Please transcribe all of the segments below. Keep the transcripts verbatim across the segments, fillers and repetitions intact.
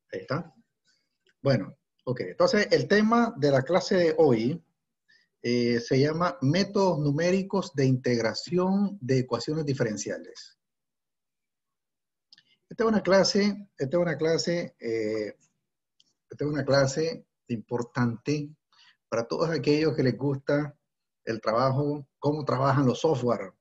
Ahí está. Bueno, ok. Entonces, el tema de la clase de hoy eh, se llama métodos numéricos de integración de ecuaciones diferenciales. Esta es una clase, esta es una clase, eh, esta es una clase importante para todos aquellos que les gusta el trabajo, cómo trabajan los software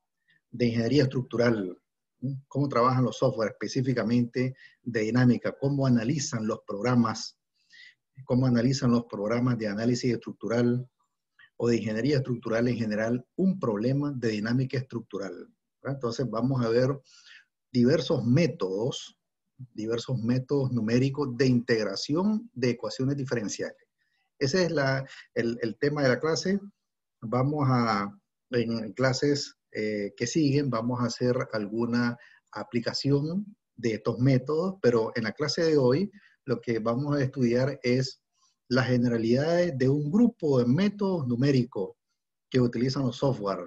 de ingeniería estructural, ¿no? Cómo trabajan los software específicamente de dinámica, cómo analizan los programas, cómo analizan los programas de análisis estructural o de ingeniería estructural en general, un problema de dinámica estructural, ¿verdad? Entonces vamos a ver diversos métodos, diversos métodos numéricos de integración de ecuaciones diferenciales. Ese es la, el, el tema de la clase. Vamos a, en clases eh, que siguen, vamos a hacer alguna aplicación de estos métodos, pero en la clase de hoy lo que vamos a estudiar es las generalidades de un grupo de métodos numéricos que utilizan los software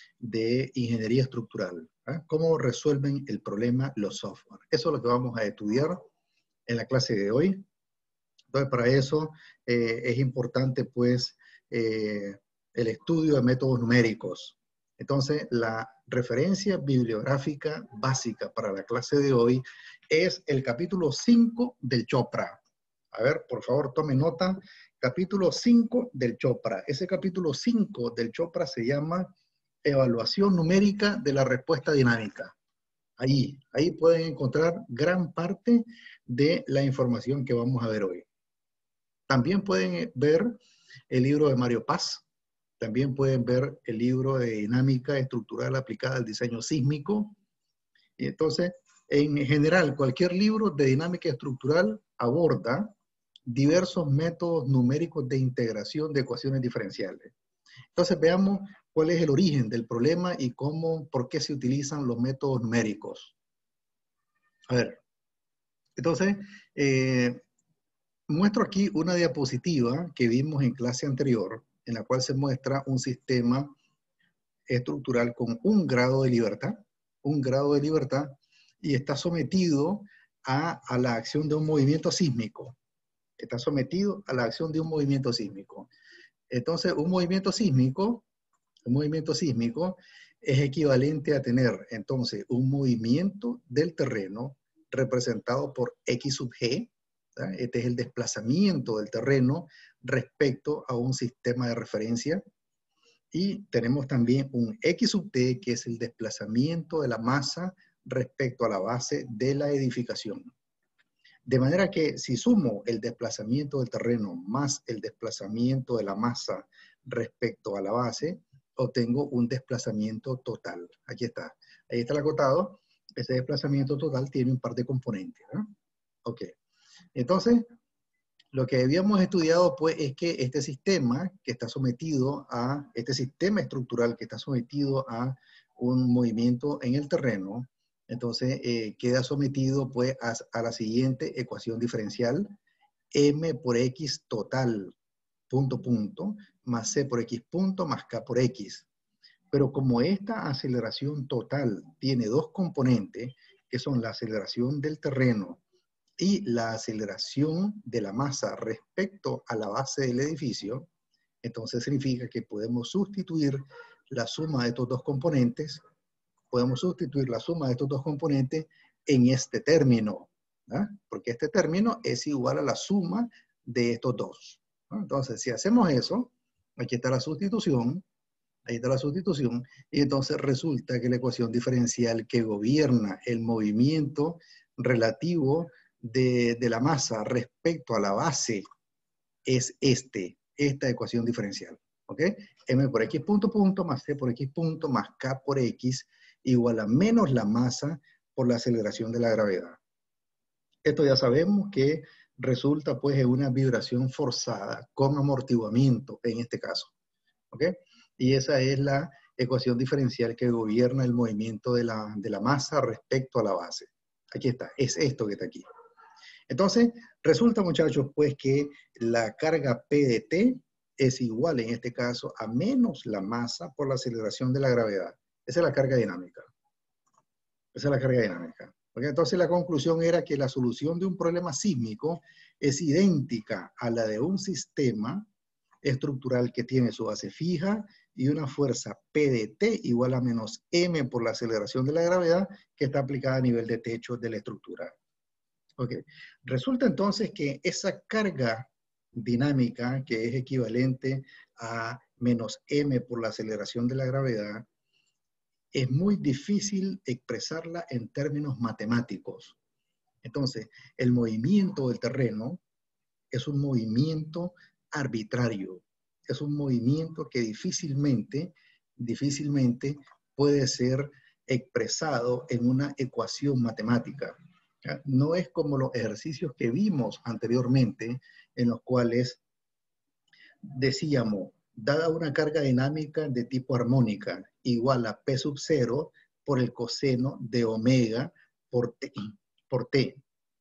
de ingeniería estructural. ¿eh? ¿Cómo resuelven el problema los software? Eso es lo que vamos a estudiar en la clase de hoy. Entonces, para eso eh, es importante, pues, eh, el estudio de métodos numéricos. Entonces, la referencia bibliográfica básica para la clase de hoy es el capítulo cinco del Chopra. A ver, por favor, tome nota. Capítulo cinco del Chopra. Ese capítulo cinco del Chopra se llama Evaluación numérica de la respuesta dinámica. Ahí, ahí pueden encontrar gran parte de la información que vamos a ver hoy. También pueden ver el libro de Mario Paz. También pueden ver el libro de Dinámica Estructural Aplicada al Diseño Sísmico. Y entonces, en general, cualquier libro de dinámica estructural aborda diversos métodos numéricos de integración de ecuaciones diferenciales. Entonces, veamos cuál es el origen del problema y cómo, por qué se utilizan los métodos numéricos. A ver, entonces, eh, muestro aquí una diapositiva que vimos en clase anterior, en la cual se muestra un sistema estructural con un grado de libertad, un grado de libertad, y está sometido a, a la acción de un movimiento sísmico. Está sometido a la acción de un movimiento sísmico. Entonces, un movimiento sísmico, un movimiento sísmico es equivalente a tener, entonces, un movimiento del terreno representado por X sub G. ¿verdad? Este es el desplazamiento del terreno respecto a un sistema de referencia. Y tenemos también un X sub T, que es el desplazamiento de la masa respecto a la base de la edificación. De manera que si sumo el desplazamiento del terreno más el desplazamiento de la masa respecto a la base, obtengo un desplazamiento total. Aquí está. Ahí está el acotado. Ese desplazamiento total tiene un par de componentes. ¿no? Ok. Entonces, lo que habíamos estudiado pues es que este sistema que está sometido a, este sistema estructural que está sometido a un movimiento en el terreno, entonces eh, queda sometido pues a, a la siguiente ecuación diferencial, m por x total, punto, punto, más c por x punto, más k por x. Pero como esta aceleración total tiene dos componentes, que son la aceleración del terreno y la aceleración de la masa respecto a la base del edificio, entonces significa que podemos sustituir la suma de estos dos componentes, podemos sustituir la suma de estos dos componentes en este término, ¿no? Porque este término es igual a la suma de estos dos. ¿no? Entonces, si hacemos eso, aquí está la sustitución, ahí está la sustitución, y entonces resulta que la ecuación diferencial que gobierna el movimiento relativo de, de la masa respecto a la base es este, esta ecuación diferencial. ¿Ok? M por X punto punto más C por X punto más K por X igual a menos la masa por la aceleración de la gravedad. Esto ya sabemos que resulta pues en una vibración forzada con amortiguamiento en este caso. ¿Ok? Y esa es la ecuación diferencial que gobierna el movimiento de la, de la masa respecto a la base. Aquí está, es esto que está aquí. Entonces, resulta, muchachos, pues que la carga P de T es igual, en este caso, a menos la masa por la aceleración de la gravedad. Esa es la carga dinámica. Esa es la carga dinámica. Porque entonces la conclusión era que la solución de un problema sísmico es idéntica a la de un sistema estructural que tiene su base fija y una fuerza P de T igual a menos M por la aceleración de la gravedad que está aplicada a nivel de techo de la estructura. Ok. Resulta entonces que esa carga dinámica, que es equivalente a menos M por la aceleración de la gravedad, es muy difícil expresarla en términos matemáticos. Entonces, el movimiento del terreno es un movimiento arbitrario. Es un movimiento que difícilmente, difícilmente puede ser expresado en una ecuación matemática. ¿Ya? No es como los ejercicios que vimos anteriormente, en los cuales decíamos, dada una carga dinámica de tipo armónica igual a P sub cero por el coseno de omega por T. Por T.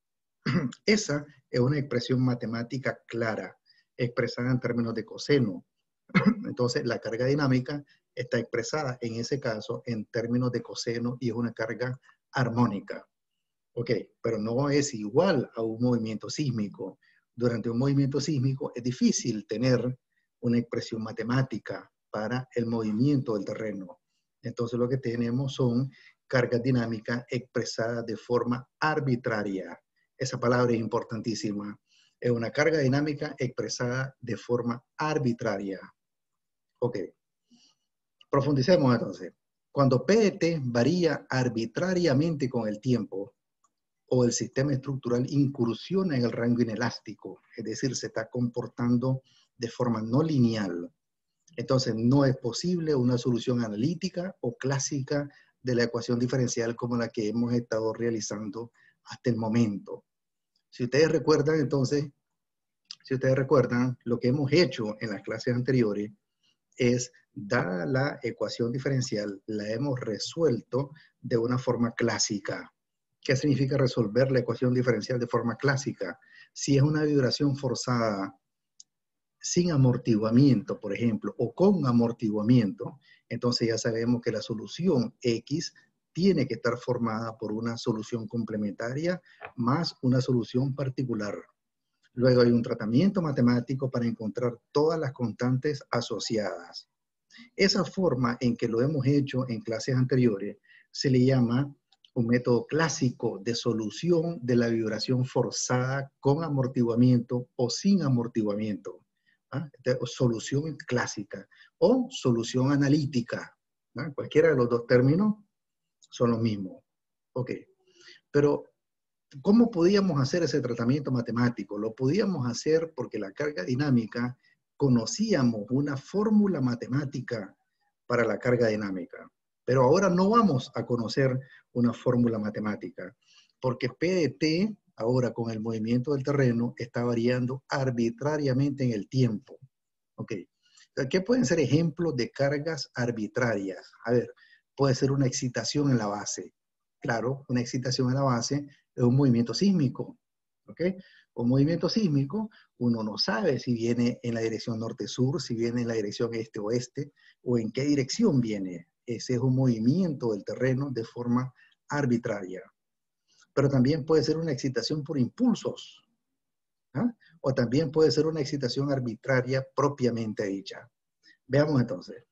Esa es una expresión matemática clara, expresada en términos de coseno. Entonces, la carga dinámica está expresada en ese caso en términos de coseno y es una carga armónica. Ok, pero no es igual a un movimiento sísmico. Durante un movimiento sísmico es difícil tener una expresión matemática para el movimiento del terreno. Entonces, lo que tenemos son cargas dinámicas expresadas de forma arbitraria. Esa palabra es importantísima. Es una carga dinámica expresada de forma arbitraria. Ok. Profundicemos entonces. Cuando P de T varía arbitrariamente con el tiempo, o el sistema estructural incursiona en el rango inelástico, es decir, se está comportando de forma no lineal, entonces no es posible una solución analítica o clásica de la ecuación diferencial como la que hemos estado realizando hasta el momento. Si ustedes recuerdan, entonces, si ustedes recuerdan, lo que hemos hecho en las clases anteriores es, dada la ecuación diferencial, la hemos resuelto de una forma clásica. ¿Qué significa resolver la ecuación diferencial de forma clásica? Si es una vibración forzada sin amortiguamiento, por ejemplo, o con amortiguamiento, entonces ya sabemos que la solución X tiene que estar formada por una solución complementaria más una solución particular. Luego hay un tratamiento matemático para encontrar todas las constantes asociadas. Esa forma en que lo hemos hecho en clases anteriores se le llama un método clásico de solución de la vibración forzada con amortiguamiento o sin amortiguamiento. ¿Ah? Solución clásica o solución analítica. ¿Ah? Cualquiera de los dos términos son los mismos. Ok. Pero, ¿cómo podíamos hacer ese tratamiento matemático? Lo podíamos hacer porque la carga dinámica, conocíamos una fórmula matemática para la carga dinámica. Pero ahora no vamos a conocer una fórmula matemática, porque P de T, ahora con el movimiento del terreno, está variando arbitrariamente en el tiempo. Ok. ¿Qué pueden ser ejemplos de cargas arbitrarias? A ver, puede ser una excitación en la base. Claro, una excitación en la base es un movimiento sísmico. ¿Ok? Un movimiento sísmico, uno no sabe si viene en la dirección norte-sur, si viene en la dirección este-oeste, o en qué dirección viene. Ese es un movimiento del terreno de forma arbitraria. Pero también puede ser una excitación por impulsos. ¿Ah? O también puede ser una excitación arbitraria propiamente dicha. Veamos entonces.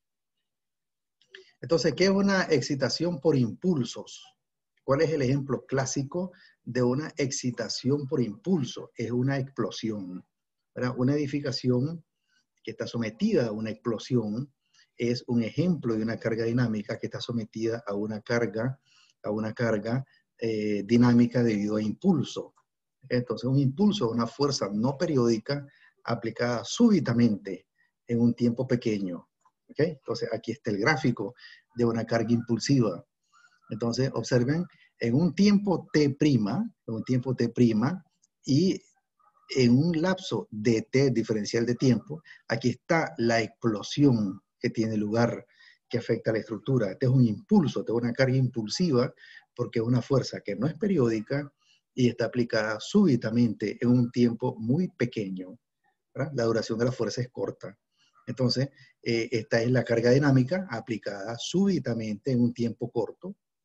Entonces, ¿qué es una excitación por impulsos? ¿Cuál es el ejemplo clásico de una excitación por impulso? Es una explosión. ¿Verdad? Una edificación que está sometida a una explosión es un ejemplo de una carga dinámica que está sometida a una carga, a una carga eh, dinámica debido a impulso. Entonces, un impulso, una fuerza no periódica aplicada súbitamente en un tiempo pequeño. ¿Okay? Entonces, aquí está el gráfico de una carga impulsiva. Entonces, observen, en un tiempo T', en un tiempo T' y en un lapso de T diferencial de tiempo, aquí está la explosión que tiene lugar, que afecta a la estructura. Este es un impulso, este es una carga impulsiva, porque es una fuerza que no es periódica y está aplicada súbitamente en un tiempo muy pequeño. ¿Verdad? La duración de la fuerza es corta. Entonces, eh, esta es la carga dinámica aplicada súbitamente en un tiempo corto.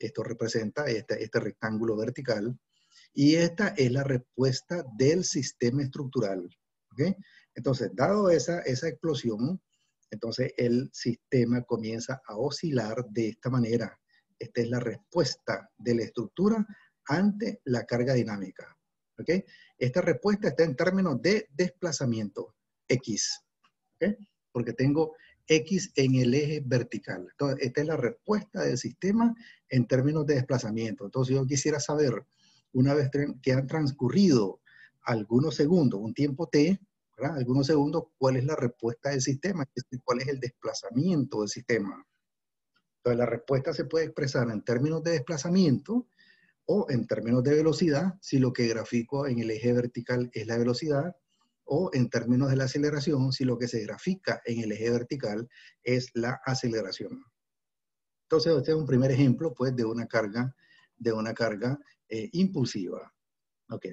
Esto representa este, este rectángulo vertical. Y esta es la respuesta del sistema estructural. ¿Okay? Entonces, dado esa, esa explosión, entonces el sistema comienza a oscilar de esta manera. Esta es la respuesta de la estructura ante la carga dinámica. ¿Okay? Esta respuesta está en términos de desplazamiento, X. ¿Okay? Porque tengo X en el eje vertical. Entonces, esta es la respuesta del sistema en términos de desplazamiento. Entonces, yo quisiera saber, una vez que han transcurrido algunos segundos, un tiempo T, ¿verdad? Algunos segundos, ¿cuál es la respuesta del sistema? ¿Cuál es el desplazamiento del sistema? Entonces, la respuesta se puede expresar en términos de desplazamiento o en términos de velocidad, si lo que grafico en el eje vertical es la velocidad, o en términos de la aceleración, si lo que se grafica en el eje vertical es la aceleración. Entonces, este es un primer ejemplo, pues, de una carga, de una carga eh, impulsiva. Ok.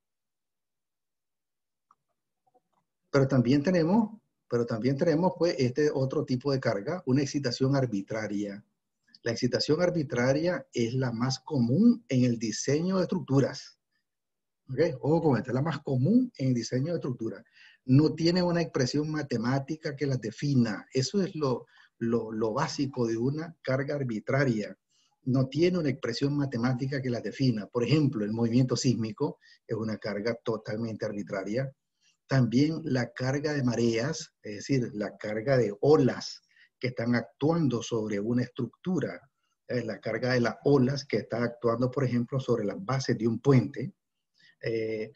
Pero también tenemos, pero también tenemos, pues, este otro tipo de carga, una excitación arbitraria. La excitación arbitraria es la más común en el diseño de estructuras. ¿Okay? Ojo con esto, es la más común en el diseño de estructuras. No tiene una expresión matemática que las defina. Eso es lo, lo, lo básico de una carga arbitraria. No tiene una expresión matemática que las defina. Por ejemplo, el movimiento sísmico es una carga totalmente arbitraria. También la carga de mareas, es decir, la carga de olas que están actuando sobre una estructura. Es la carga de las olas que está actuando, por ejemplo, sobre las bases de un puente. Eh,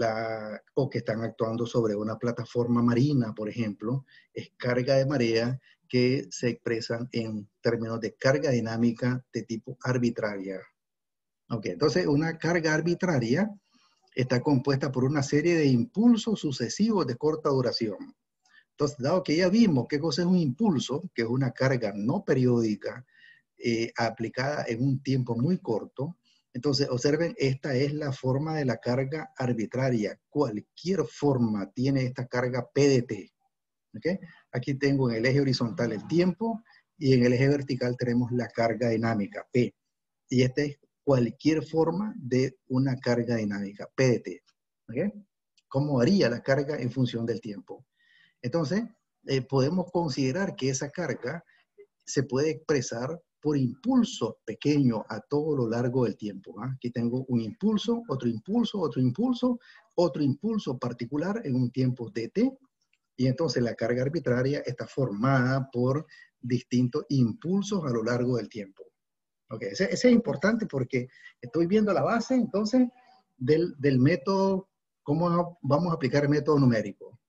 la, o que están actuando sobre una plataforma marina, por ejemplo, es carga de marea que se expresan en términos de carga dinámica de tipo arbitraria. Ok, entonces una carga arbitraria está compuesta por una serie de impulsos sucesivos de corta duración. Entonces, dado que ya vimos qué cosa es un impulso, que es una carga no periódica eh, aplicada en un tiempo muy corto, entonces, observen, esta es la forma de la carga arbitraria. Cualquier forma tiene esta carga P de T. ¿Okay? Aquí tengo en el eje horizontal el tiempo y en el eje vertical tenemos la carga dinámica, P. Y esta es cualquier forma de una carga dinámica, P de T. ¿Okay? ¿Cómo varía la carga en función del tiempo? Entonces, eh, podemos considerar que esa carga se puede expresar por impulsos pequeños a todo lo largo del tiempo. ¿eh? Aquí tengo un impulso, otro impulso, otro impulso, otro impulso particular en un tiempo dt, y entonces la carga arbitraria está formada por distintos impulsos a lo largo del tiempo. Okay, ese, ese es importante porque estoy viendo la base, entonces, del, del método, cómo vamos a aplicar el método numérico.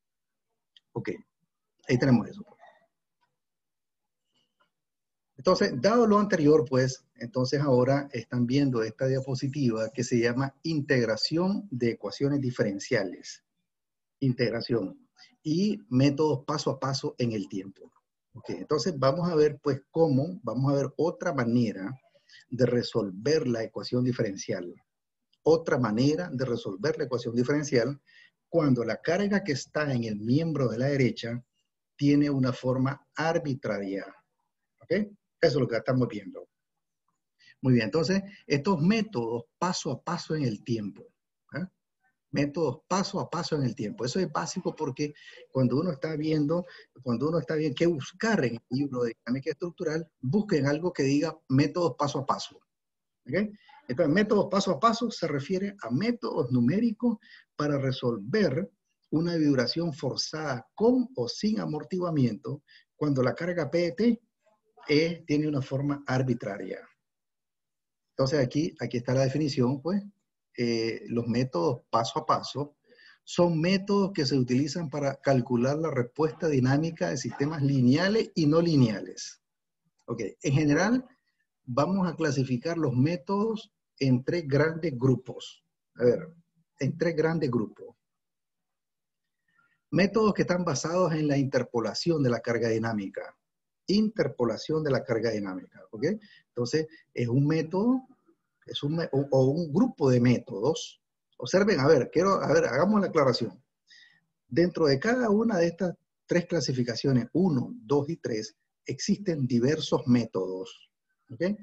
Ok, ahí tenemos eso. Entonces, dado lo anterior, pues, entonces ahora están viendo esta diapositiva que se llama integración de ecuaciones diferenciales. Integración y métodos paso a paso en el tiempo. Okay, entonces vamos a ver, pues, cómo, vamos a ver otra manera de resolver la ecuación diferencial. Otra manera de resolver la ecuación diferencial cuando la carga que está en el miembro de la derecha tiene una forma arbitraria. ¿Ok? Eso es lo que estamos viendo. Muy bien, entonces, estos métodos paso a paso en el tiempo. ¿eh? Métodos paso a paso en el tiempo. Eso es básico porque cuando uno está viendo, cuando uno está viendo qué buscar en el libro de dinámica estructural, busquen algo que diga métodos paso a paso. ¿Okay? Entonces, métodos paso a paso se refiere a métodos numéricos para resolver una vibración forzada con o sin amortiguamiento cuando la carga P de T E tiene una forma arbitraria. Entonces aquí, aquí está la definición, pues. Eh, los métodos paso a paso son métodos que se utilizan para calcular la respuesta dinámica de sistemas lineales y no lineales. Ok, en general vamos a clasificar los métodos en tres grandes grupos. A ver, en tres grandes grupos. Métodos que están basados en la interpolación de la carga dinámica. Interpolación de la carga dinámica, ¿ok? Entonces, es un método, es un, o, o un grupo de métodos. Observen, a ver, quiero, a ver, hagamos la aclaración. Dentro de cada una de estas tres clasificaciones, uno, dos y tres, existen diversos métodos, ¿ok?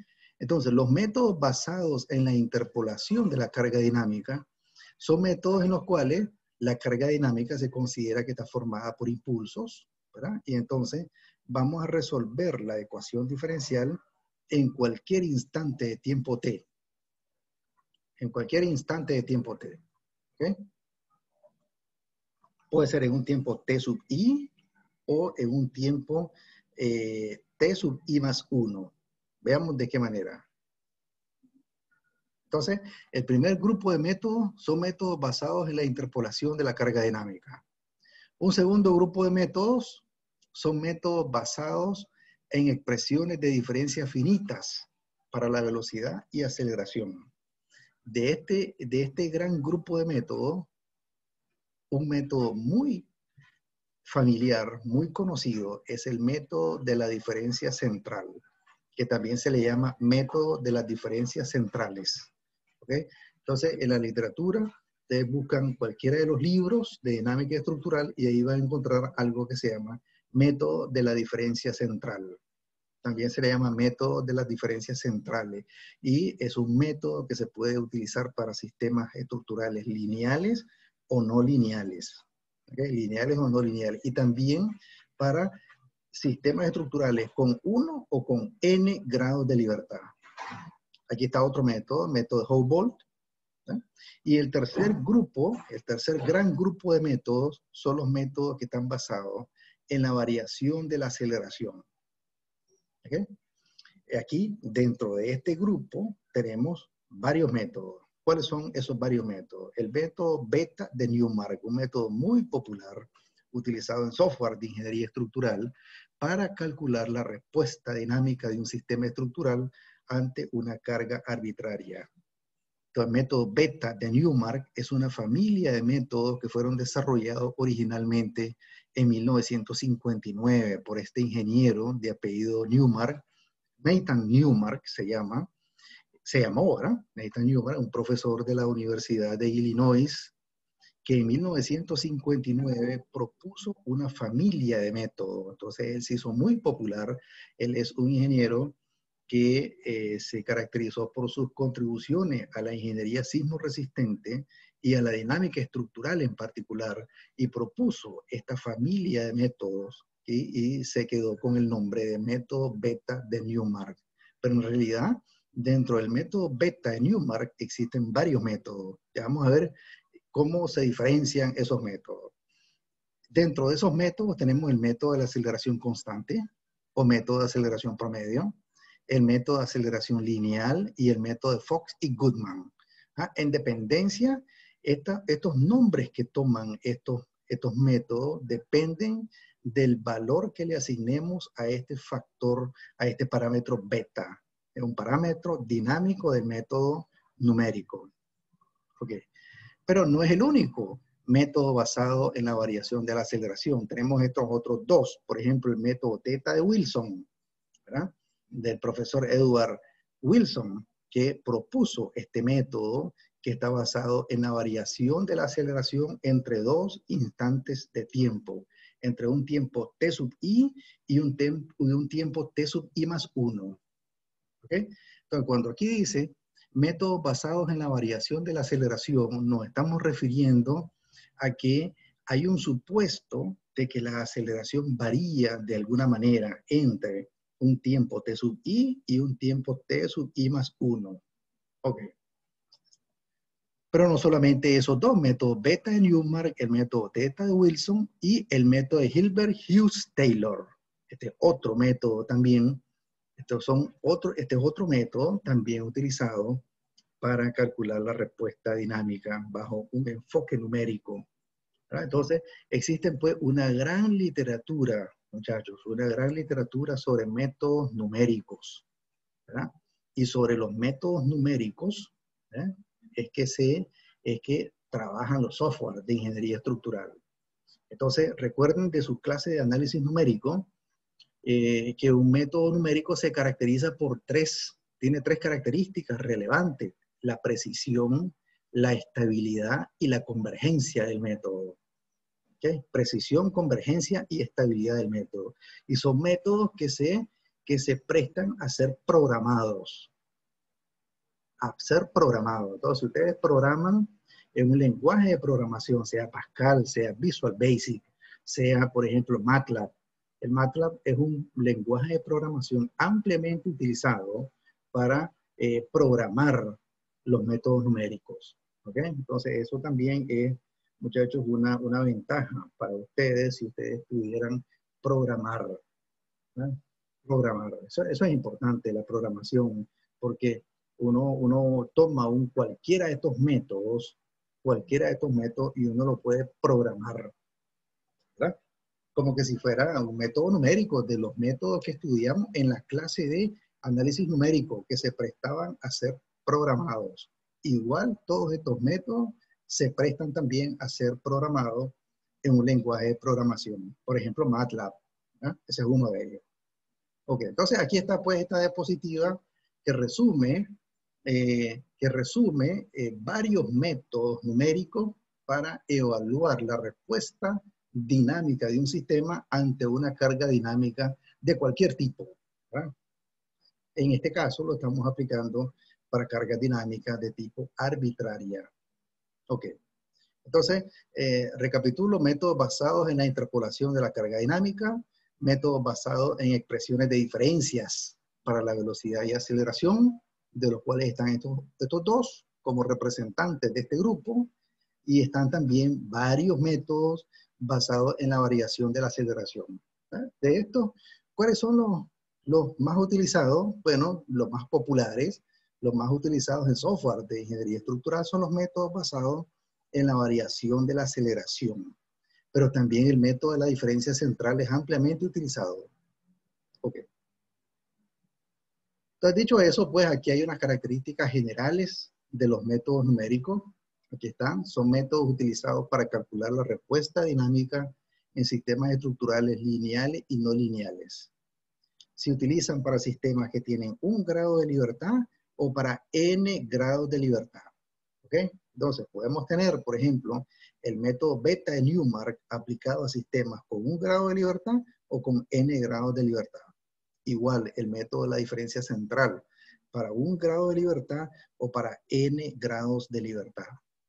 Entonces, los métodos basados en la interpolación de la carga dinámica son métodos en los cuales la carga dinámica se considera que está formada por impulsos, ¿verdad? Y entonces vamos a resolver la ecuación diferencial en cualquier instante de tiempo t. En cualquier instante de tiempo t. ¿Okay? Puede ser en un tiempo t sub i o en un tiempo eh, t sub i más uno. Veamos de qué manera. Entonces, el primer grupo de métodos son métodos basados en la interpolación de la carga dinámica. Un segundo grupo de métodos son métodos basados en expresiones de diferencias finitas para la velocidad y aceleración. De este, de este gran grupo de métodos, un método muy familiar, muy conocido, es el método de la diferencia central, que también se le llama método de las diferencias centrales. ¿Okay? Entonces, en la literatura, ustedes buscan cualquiera de los libros de dinámica estructural y ahí van a encontrar algo que se llama método de la diferencia central. También se le llama método de las diferencias centrales y es un método que se puede utilizar para sistemas estructurales lineales o no lineales. ¿Okay? Lineales o no lineales. Y también para sistemas estructurales con uno o con n grados de libertad. Aquí está otro método, método de Houbolt. ¿Sí? Y el tercer grupo, el tercer gran grupo de métodos son los métodos que están basados en la variación de la aceleración. ¿Okay? Aquí, dentro de este grupo, tenemos varios métodos. ¿Cuáles son esos varios métodos? El método beta de Newmark, un método muy popular utilizado en software de ingeniería estructural para calcular la respuesta dinámica de un sistema estructural ante una carga arbitraria. Entonces, el método beta de Newmark es una familia de métodos que fueron desarrollados originalmente en mil novecientos cincuenta y nueve por este ingeniero de apellido Newmark, Nathan Newmark se llama, se llamó, ¿verdad? Nathan Newmark, un profesor de la Universidad de Illinois, que en mil novecientos cincuenta y nueve propuso una familia de métodos. Entonces, él se hizo muy popular. Él es un ingeniero que eh, se caracterizó por sus contribuciones a la ingeniería sismo resistente y a la dinámica estructural en particular, y propuso esta familia de métodos y, y se quedó con el nombre de método beta de Newmark. Pero en realidad, dentro del método beta de Newmark existen varios métodos. Ya vamos a ver cómo se diferencian esos métodos. Dentro de esos métodos tenemos el método de la aceleración constante o método de aceleración promedio, el método de aceleración lineal y el método de Fox y Goodman. ¿Ah? En dependencia, esta, estos nombres que toman estos, estos métodos dependen del valor que le asignemos a este factor, a este parámetro beta. Es un parámetro dinámico del método numérico. Okay. Pero no es el único método basado en la variación de la aceleración. Tenemos estos otros dos. Por ejemplo, el método teta de Wilson, ¿verdad? Del profesor Edward Wilson, que propuso este método que está basado en la variación de la aceleración entre dos instantes de tiempo, entre un tiempo t sub i y un, y un tiempo t sub i más uno. ¿Okay? Entonces, cuando aquí dice métodos basados en la variación de la aceleración, nos estamos refiriendo a que hay un supuesto de que la aceleración varía de alguna manera entre un tiempo t sub i y un tiempo t sub i más uno. Ok. Pero no solamente esos dos métodos, beta de Newmark, el método teta de Wilson y el método de Hilbert Hughes Taylor. Este otro método también, estos son otro, este es otro método también utilizado para calcular la respuesta dinámica bajo un enfoque numérico. ¿Verdad? Entonces, existe pues una gran literatura, muchachos, una gran literatura sobre métodos numéricos, ¿verdad? Y sobre los métodos numéricos, ¿verdad? es que se, es que trabajan los software de ingeniería estructural. Entonces, recuerden de su clase de análisis numérico, eh, que un método numérico se caracteriza por tres, tiene tres características relevantes: la precisión, la estabilidad y la convergencia del método. ¿Okay? Precisión, convergencia y estabilidad del método. Y son métodos que se, que se prestan a ser programados. a ser programado. Entonces, si ustedes programan en un lenguaje de programación, sea Pascal, sea Visual Basic, sea, por ejemplo, MATLAB. El MATLAB es un lenguaje de programación ampliamente utilizado para eh, programar los métodos numéricos. ¿Ok? Entonces, eso también es, muchachos, una, una ventaja para ustedes si ustedes pudieran programar. ¿no? Programar. Eso, eso es importante, la programación, porque uno, uno toma un, cualquiera de estos métodos, cualquiera de estos métodos y uno lo puede programar, ¿verdad? Como que si fuera un método numérico, de los métodos que estudiamos en la clase de análisis numérico, que se prestaban a ser programados. Igual, todos estos métodos se prestan también a ser programados en un lenguaje de programación. Por ejemplo, MATLAB. ¿eh? Ese es uno de ellos. Ok, entonces aquí está pues esta diapositiva que resume, eh, que resume eh, varios métodos numéricos para evaluar la respuesta dinámica de un sistema ante una carga dinámica de cualquier tipo. ¿verdad? En este caso lo estamos aplicando para cargas dinámicas de tipo arbitraria. Ok. Entonces, eh, recapitulo, métodos basados en la interpolación de la carga dinámica, métodos basados en expresiones de diferencias para la velocidad y aceleración, de los cuales están estos, estos dos como representantes de este grupo, y están también varios métodos basados en la variación de la aceleración. ¿eh? De estos, ¿cuáles son los, los más utilizados? Bueno, los más populares, los más utilizados en software de ingeniería estructural son los métodos basados en la variación de la aceleración. Pero también el método de la diferencia central es ampliamente utilizado. Ok. Entonces, dicho eso, pues aquí hay unas características generales de los métodos numéricos. Aquí están. Son métodos utilizados para calcular la respuesta dinámica en sistemas estructurales lineales y no lineales. Se utilizan para sistemas que tienen un grado de libertad o para n grados de libertad. ¿Ok? Entonces, podemos tener, por ejemplo, el método beta de Newmark aplicado a sistemas con un grado de libertad o con n grados de libertad. Igual, el método de la diferencia central para un grado de libertad o para n grados de libertad.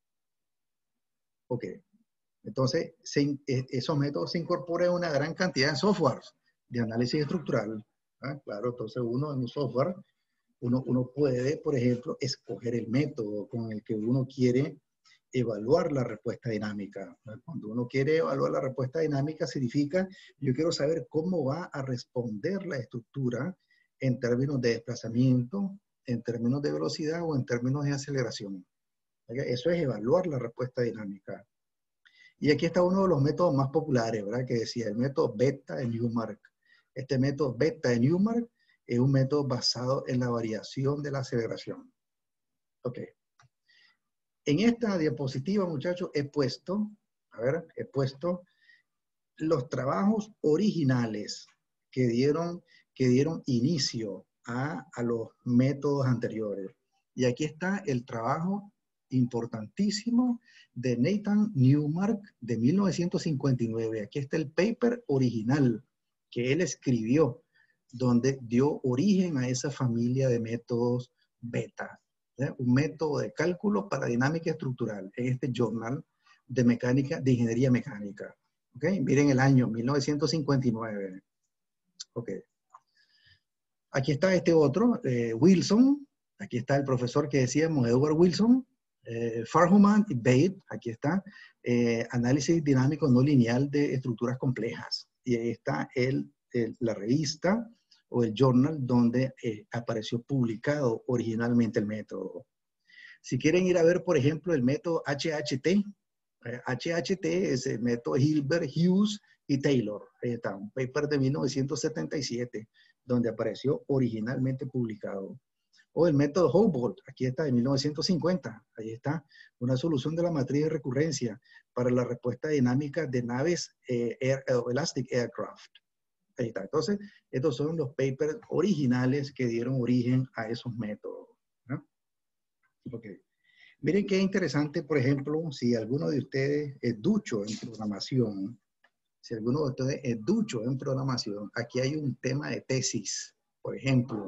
Ok. Entonces, se, esos métodos se incorporan en una gran cantidad de softwares de análisis estructural. ¿ah? Claro, entonces uno en un software, uno, uno puede, por ejemplo, escoger el método con el que uno quiere evaluar la respuesta dinámica. Cuando uno quiere evaluar la respuesta dinámica, significa, yo quiero saber cómo va a responder la estructura en términos de desplazamiento, en términos de velocidad o en términos de aceleración. Eso es evaluar la respuesta dinámica. Y aquí está uno de los métodos más populares, ¿verdad? Que decía el método beta de Newmark. Este método beta de Newmark es un método basado en la variación de la aceleración. Ok. En esta diapositiva, muchachos, he puesto, a ver, he puesto los trabajos originales que dieron, que dieron inicio a, a los métodos anteriores. Y aquí está el trabajo importantísimo de Nathan Newmark de mil novecientos cincuenta y nueve. Aquí está el paper original que él escribió, donde dio origen a esa familia de métodos beta. ¿eh? Un método de cálculo para dinámica estructural en este journal de mecánica, de ingeniería mecánica. ¿ok? Miren el año, mil novecientos cincuenta y nueve. Ok. Aquí está este otro, eh, Wilson. Aquí está el profesor que decíamos, Edward Wilson. Eh, Farhuman y Bate, aquí está, eh, análisis dinámico no lineal de estructuras complejas. Y ahí está el, el, la revista o el journal donde eh, apareció publicado originalmente el método. Si quieren ir a ver, por ejemplo, el método H H T, eh, H H T es el método Hilbert, Hughes y Taylor. Ahí está, un paper de mil novecientos setenta y siete, donde apareció originalmente publicado. O el método Houbolt, aquí está, de mil novecientos cincuenta. Ahí está, una solución de la matriz de recurrencia para la respuesta dinámica de naves eh, air, Elastic Aircraft. Ahí está. Entonces, estos son los papers originales que dieron origen a esos métodos. ¿no? Ok. Miren qué interesante, por ejemplo, si alguno de ustedes es ducho en programación, si alguno de ustedes es ducho en programación, aquí hay un tema de tesis, por ejemplo,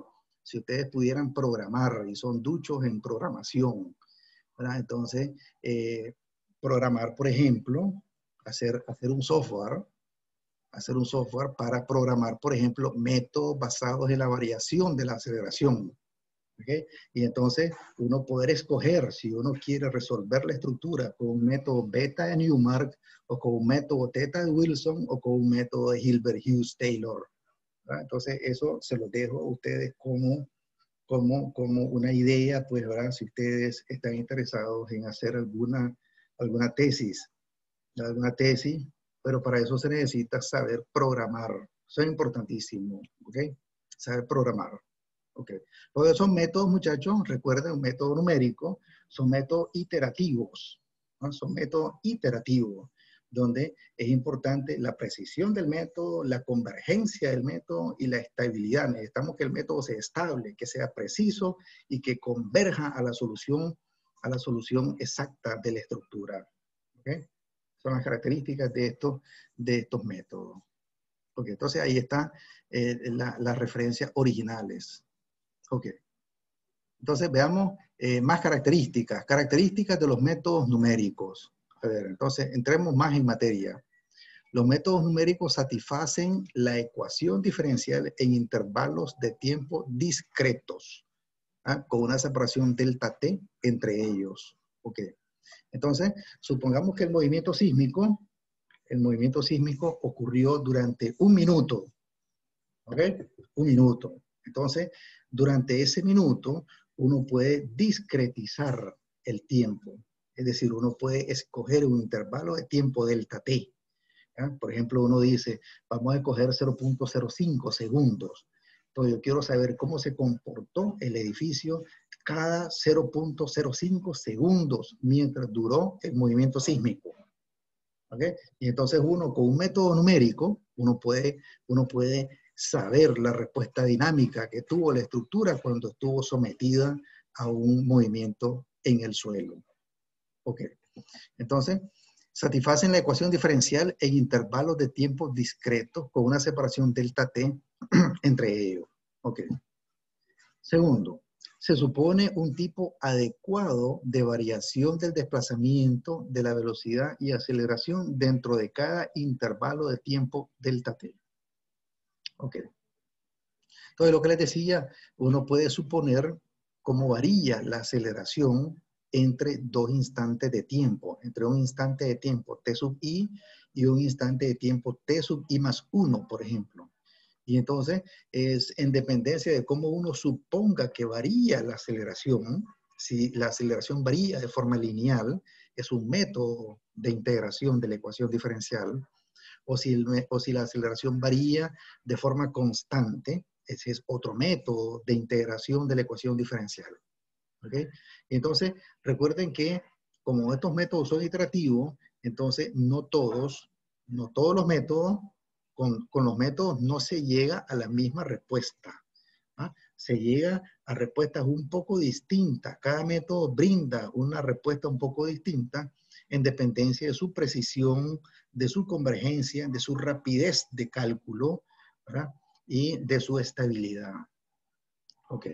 si ustedes pudieran programar y son duchos en programación, ¿verdad? Entonces, eh, programar, por ejemplo, hacer, hacer un software, hacer un software para programar, por ejemplo, métodos basados en la variación de la aceleración. ¿Okay? Y entonces uno poder escoger si uno quiere resolver la estructura con un método beta de Newmark o con un método teta de Wilson o con un método de Hilbert-Hughes-Taylor. Entonces eso se lo dejo a ustedes como, como, como una idea, pues, ¿verdad? Si ustedes están interesados en hacer alguna, alguna tesis, alguna tesis, pero para eso se necesita saber programar. Eso es importantísimo, ¿ok? Saber programar. Okay. Porque esos métodos, muchachos, recuerden, un método numérico, son métodos iterativos, ¿no? Son métodos iterativos, donde es importante la precisión del método, la convergencia del método y la estabilidad. Necesitamos que el método sea estable, que sea preciso y que converja a la solución, a la solución exacta de la estructura. ¿Okay? Son las características de estos, de estos métodos. Okay. Entonces ahí están eh, la, las referencias originales. Ok. Entonces veamos eh, más características. Características de los métodos numéricos. A ver, entonces entremos más en materia. Los métodos numéricos satisfacen la ecuación diferencial en intervalos de tiempo discretos, ¿ah? Con una separación delta t entre ellos. Ok. Entonces, supongamos que el movimiento sísmico, el movimiento sísmico ocurrió durante un minuto. ¿Ok? Un minuto. Entonces, durante ese minuto, uno puede discretizar el tiempo. Es decir, uno puede escoger un intervalo de tiempo delta t. ¿Ya? Por ejemplo, uno dice, vamos a escoger cero punto cero cinco segundos. Entonces, yo quiero saber cómo se comportó el edificio cada cero punto cero cinco segundos mientras duró el movimiento sísmico. ¿Ok? Y entonces uno, con un método numérico, uno puede, uno puede saber la respuesta dinámica que tuvo la estructura cuando estuvo sometida a un movimiento en el suelo. Ok. Entonces, satisfacen la ecuación diferencial en intervalos de tiempo discretos con una separación delta t entre ellos. Ok. Segundo, se supone un tipo adecuado de variación del desplazamiento de la velocidad y aceleración dentro de cada intervalo de tiempo delta t. Ok. Entonces, lo que les decía, uno puede suponer cómo varía la aceleración entre dos instantes de tiempo, entre un instante de tiempo t sub i y un instante de tiempo t sub i más uno, por ejemplo. Y entonces, es en dependencia de cómo uno suponga que varía la aceleración, si la aceleración varía de forma lineal, es un método de integración de la ecuación diferencial, o si, el, o si la aceleración varía de forma constante, ese es otro método de integración de la ecuación diferencial. ¿Okay? Entonces, recuerden que como estos métodos son iterativos, entonces no todos, no todos los métodos, con, con los métodos no se llega a la misma respuesta. ¿Ah? Se llega a respuestas un poco distintas. Cada método brinda una respuesta un poco distinta en dependencia de su precisión, de su convergencia, de su rapidez de cálculo, ¿verdad? Y de su estabilidad. Ok.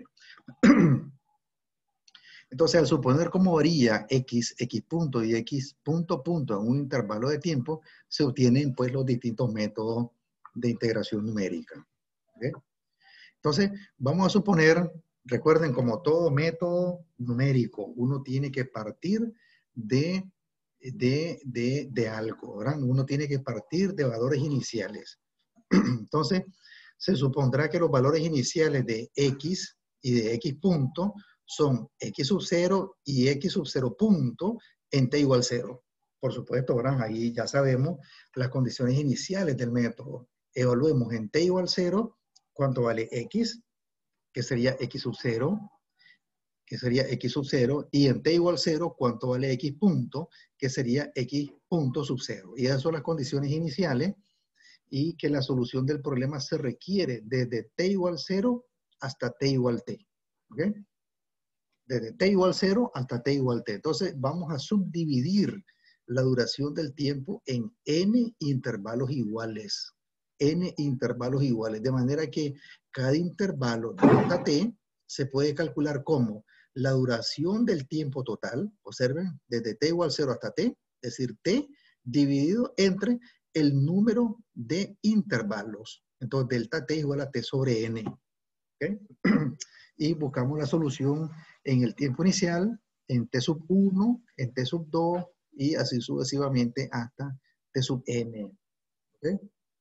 Entonces, al suponer cómo varía x, x punto y x punto punto en un intervalo de tiempo, se obtienen pues los distintos métodos de integración numérica. ¿Okay? Entonces, vamos a suponer, recuerden, como todo método numérico, uno tiene que partir de, de, de, de algo, ¿verdad? Uno tiene que partir de valores iniciales. Entonces, se supondrá que los valores iniciales de x y de x punto son x sub cero y x sub cero punto en t igual cero. Por supuesto, ¿verdad? Ahí ya sabemos las condiciones iniciales del método. Evaluemos en t igual cero cuánto vale x, que sería x sub cero, que sería x sub cero, y en t igual cero cuánto vale x punto, que sería x punto sub cero. Y esas son las condiciones iniciales y que la solución del problema se requiere desde t igual cero hasta t igual t. ¿Ok? Desde t igual cero hasta t igual t. Entonces vamos a subdividir la duración del tiempo en n intervalos iguales. N intervalos iguales. De manera que cada intervalo delta t se puede calcular como la duración del tiempo total, observen, desde t igual a cero hasta t, es decir, t dividido entre el número de intervalos. Entonces, delta t igual a t sobre n. ¿Okay? Y buscamos la solución en el tiempo inicial, en t sub uno, en t sub dos, y así sucesivamente hasta t sub n. ¿Okay?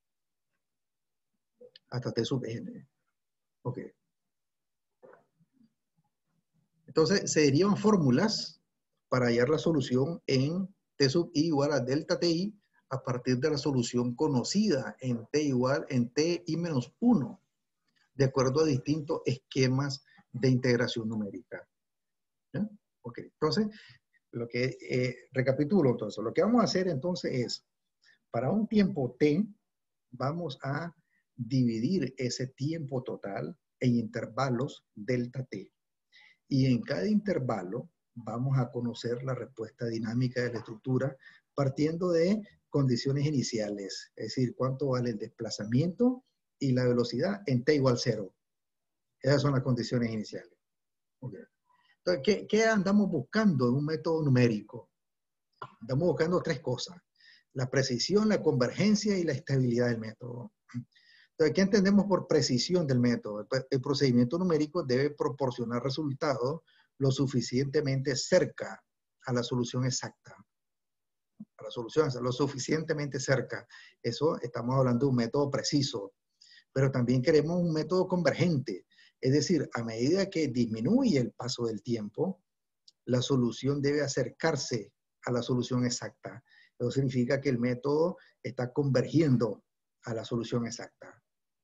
Hasta t sub n. Ok. Entonces, se derivan fórmulas para hallar la solución en t sub i igual a delta ti a partir de la solución conocida en t igual en t i menos uno, de acuerdo a distintos esquemas de integración numérica. ¿Ya? Ok, entonces, lo que, eh, recapitulo entonces, lo que vamos a hacer entonces es, para un tiempo t, vamos a dividir ese tiempo total en intervalos delta t. Y en cada intervalo vamos a conocer la respuesta dinámica de la estructura partiendo de condiciones iniciales, es decir, cuánto vale el desplazamiento y la velocidad en t igual a cero. Esas son las condiciones iniciales. Okay. Entonces, ¿qué, ¿qué andamos buscando en un método numérico? Andamos buscando tres cosas: la precisión, la convergencia y la estabilidad del método. Entonces, ¿qué entendemos por precisión del método? El procedimiento numérico debe proporcionar resultados lo suficientemente cerca a la solución exacta. A la solución, lo suficientemente cerca. Eso estamos hablando de un método preciso. Pero también queremos un método convergente. Es decir, a medida que disminuye el paso del tiempo, la solución debe acercarse a la solución exacta. Eso significa que el método está convergiendo a la solución exacta.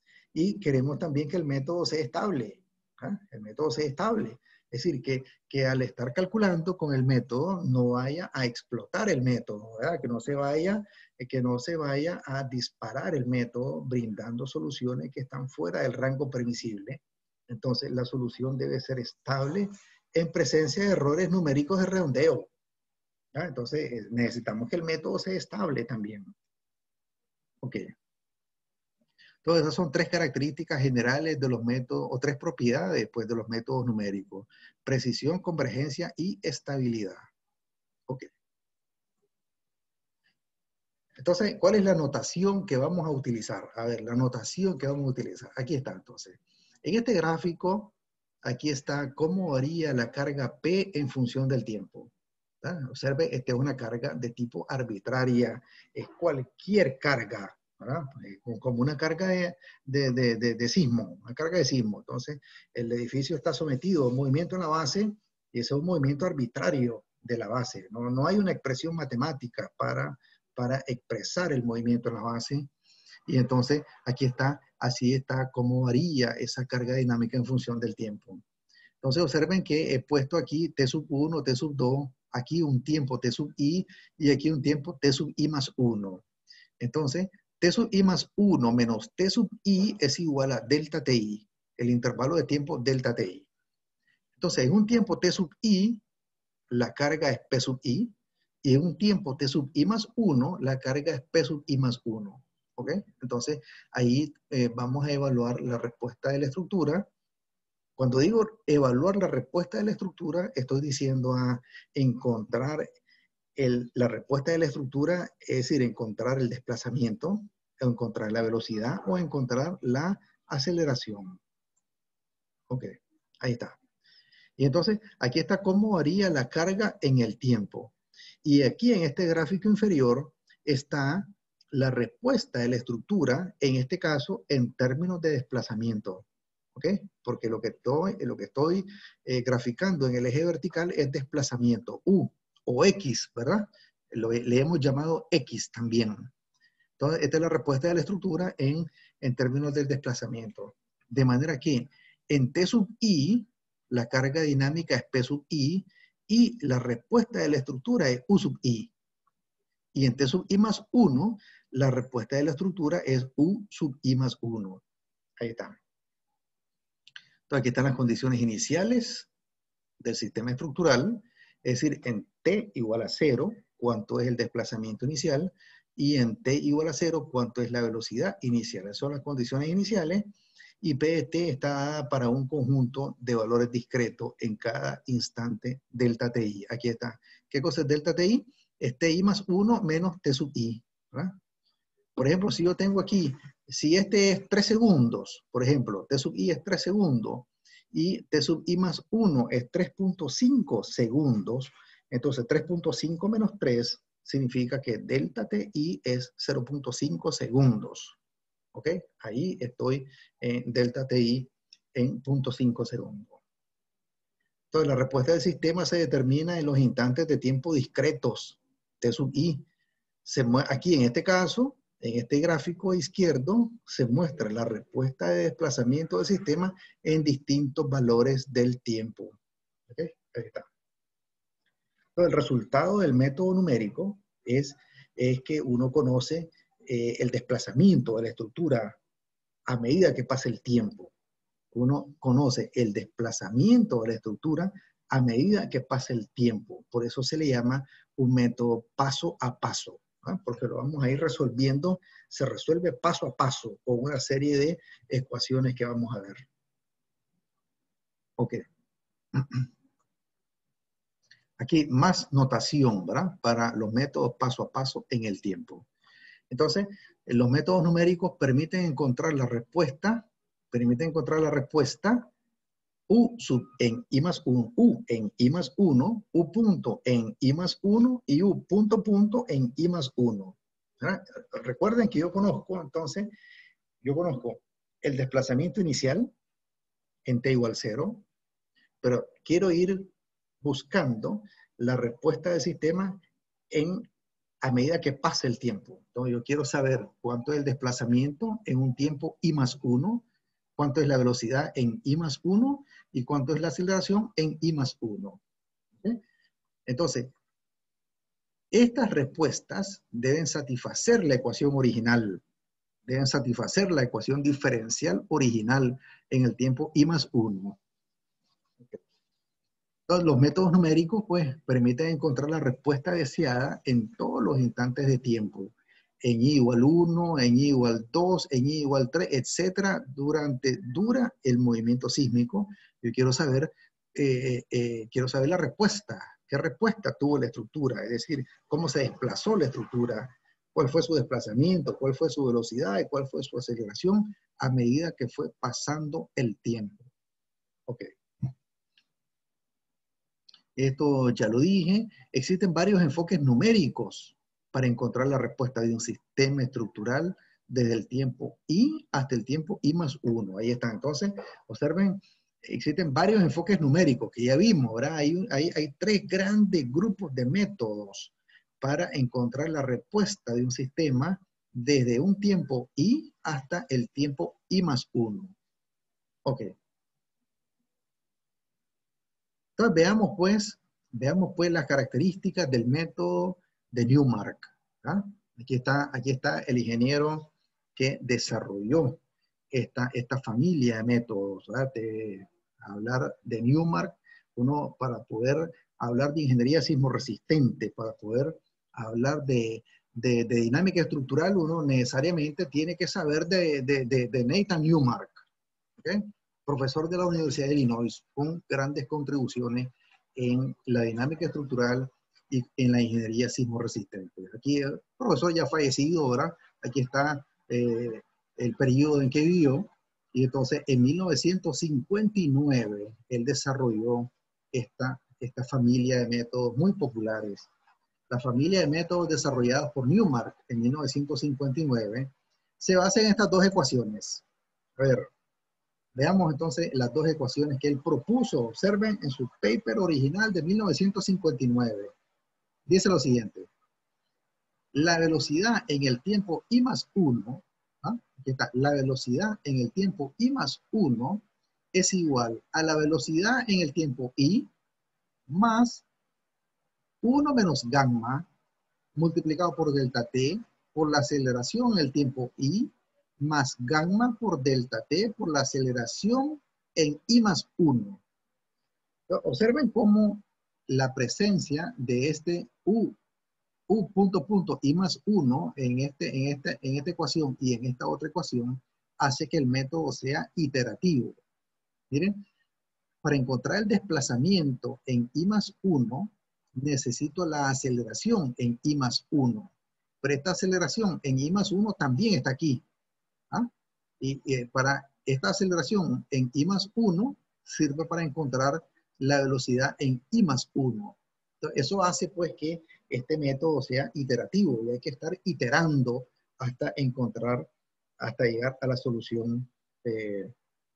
Y queremos también que el método sea estable. ¿eh? El método sea estable. Es decir, que, que al estar calculando con el método no vaya a explotar el método, ¿verdad? Que no se vaya, que no se vaya a disparar el método brindando soluciones que están fuera del rango permisible. Entonces, la solución debe ser estable en presencia de errores numéricos de redondeo. ¿ya? Entonces, necesitamos que el método sea estable también. Ok. Entonces, esas son tres características generales de los métodos, o tres propiedades, pues, de los métodos numéricos: precisión, convergencia y estabilidad. Ok. Entonces, ¿cuál es la notación que vamos a utilizar? A ver, la notación que vamos a utilizar. Aquí está, entonces. En este gráfico, aquí está cómo varía la carga P en función del tiempo. ¿verdad? Observe, esta es una carga de tipo arbitraria. Es cualquier carga, ¿verdad? Como una carga de, de, de, de, de sismo, una carga de sismo. Entonces, el edificio está sometido a un movimiento en la base y ese es un movimiento arbitrario de la base. No, no hay una expresión matemática para, para expresar el movimiento en la base. Y entonces, aquí está, así está cómo varía esa carga dinámica en función del tiempo. Entonces, observen que he puesto aquí T sub uno, T sub dos, aquí un tiempo T sub i y aquí un tiempo T sub i más uno. Entonces, T sub i más uno menos T sub i es igual a delta ti, el intervalo de tiempo delta ti. Entonces, en un tiempo T sub i, la carga es P sub i, y en un tiempo T sub i más uno, la carga es P sub i más uno. ¿Ok? Entonces, ahí eh, vamos a evaluar la respuesta de la estructura. Cuando digo evaluar la respuesta de la estructura, estoy diciendo a encontrar el, la respuesta de la estructura, es decir, encontrar el desplazamiento, encontrar la velocidad o encontrar la aceleración. Ok, ahí está. Y entonces, aquí está cómo varía la carga en el tiempo. Y aquí en este gráfico inferior está la respuesta de la estructura, en este caso, en términos de desplazamiento. ¿Ok? Porque lo que estoy, lo que estoy eh, graficando en el eje vertical es desplazamiento, U o X, ¿verdad? Lo, le hemos llamado X también. Entonces, esta es la respuesta de la estructura en, en términos del desplazamiento. De manera que en T sub I, la carga dinámica es P sub I y la respuesta de la estructura es U sub I. Y en T sub I más uno, la respuesta de la estructura es U sub I más uno. Ahí está. Entonces, aquí están las condiciones iniciales del sistema estructural, es decir, en T igual a cero, cuánto es el desplazamiento inicial, y en T igual a cero, cuánto es la velocidad inicial. Esas son las condiciones iniciales. y P de T está dada para un conjunto de valores discretos en cada instante delta Ti. Aquí está. ¿Qué cosa es delta Ti? Es Ti más uno menos T sub I, ¿verdad? Por ejemplo, si yo tengo aquí, si este es tres segundos, por ejemplo, T sub I es tres segundos y T sub I más uno es tres punto cinco segundos, entonces tres punto cinco menos tres significa que delta Ti es cero punto cinco segundos. ¿Ok? Ahí estoy en delta Ti en cero punto cinco segundos. Entonces, la respuesta del sistema se determina en los instantes de tiempo discretos, T sub I. Se aquí en este caso, en este gráfico izquierdo, se muestra la respuesta de desplazamiento del sistema en distintos valores del tiempo. ¿Ok? Ahí está. Entonces, el resultado del método numérico es, es que uno conoce eh, el desplazamiento de la estructura a medida que pasa el tiempo. Uno conoce el desplazamiento de la estructura a medida que pasa el tiempo. Por eso se le llama un método paso a paso, ¿no? Porque lo vamos a ir resolviendo, se resuelve paso a paso con una serie de ecuaciones que vamos a ver. Ok. Aquí más notación, ¿verdad? Para los métodos paso a paso en el tiempo. Entonces, los métodos numéricos permiten encontrar la respuesta, permiten encontrar la respuesta U sub en I más uno, U en I más uno, U punto en I más uno y U punto punto en I más uno. ¿Verdad? Recuerden que yo conozco, entonces, yo conozco el desplazamiento inicial en T igual cero, pero quiero ir buscando la respuesta del sistema en, a medida que pasa el tiempo. Entonces, yo quiero saber cuánto es el desplazamiento en un tiempo I más uno, cuánto es la velocidad en I más uno y cuánto es la aceleración en I más uno. ¿Okay? Entonces, estas respuestas deben satisfacer la ecuación original, deben satisfacer la ecuación diferencial original en el tiempo I más uno. Okay. Entonces, los métodos numéricos pues, permiten encontrar la respuesta deseada en todos los instantes de tiempo. En I igual uno, en I igual dos, en I igual tres, etcétera, durante, dura el movimiento sísmico. Yo quiero saber, eh, eh, quiero saber la respuesta. ¿Qué respuesta tuvo la estructura? Es decir, cómo se desplazó la estructura, cuál fue su desplazamiento, cuál fue su velocidad y cuál fue su aceleración a medida que fue pasando el tiempo. Ok. Esto ya lo dije. Existen varios enfoques numéricos para encontrar la respuesta de un sistema estructural desde el tiempo I hasta el tiempo I más uno. Ahí está. Entonces, observen, existen varios enfoques numéricos que ya vimos, ¿verdad? Hay, hay, hay tres grandes grupos de métodos para encontrar la respuesta de un sistema desde un tiempo I hasta el tiempo I más uno. Ok. Entonces, veamos pues, veamos pues las características del método de Newmark. ¿Ah? Aquí está, aquí está el ingeniero que desarrolló esta, esta familia de métodos. ¿Verdad? De hablar de Newmark, uno para poder hablar de ingeniería sismorresistente, para poder hablar de, de, de dinámica estructural, uno necesariamente tiene que saber de, de, de, de Nathan Newmark. ¿Okay? Profesor de la Universidad de Illinois, con grandes contribuciones en la dinámica estructural y en la ingeniería sismorresistente. Aquí el profesor ya fallecido, ¿verdad? Aquí está eh, el periodo en que vivió, y entonces en mil novecientos cincuenta y nueve él desarrolló esta, esta familia de métodos muy populares. La familia de métodos desarrollados por Newmark en mil novecientos cincuenta y nueve se basa en estas dos ecuaciones. A ver, veamos entonces las dos ecuaciones que él propuso. Observen en su paper original de mil novecientos cincuenta y nueve. Dice lo siguiente. La velocidad en el tiempo I más uno, ¿ah? Aquí está, la velocidad en el tiempo I más uno es igual a la velocidad en el tiempo I más uno menos gamma multiplicado por delta T por la aceleración en el tiempo I más gamma por delta T por la aceleración en I más uno. Observen cómo la presencia de este U, U punto punto I más uno en, este, en, este, en esta ecuación y en esta otra ecuación hace que el método sea iterativo. Miren, para encontrar el desplazamiento en I más uno, necesito la aceleración en I más uno. Pero esta aceleración en I más uno también está aquí. ¿Ah? Y, y para esta aceleración en I más uno sirve para encontrar la velocidad en I más uno. Entonces, eso hace pues que este método sea iterativo y hay que estar iterando hasta encontrar, hasta llegar a la solución eh,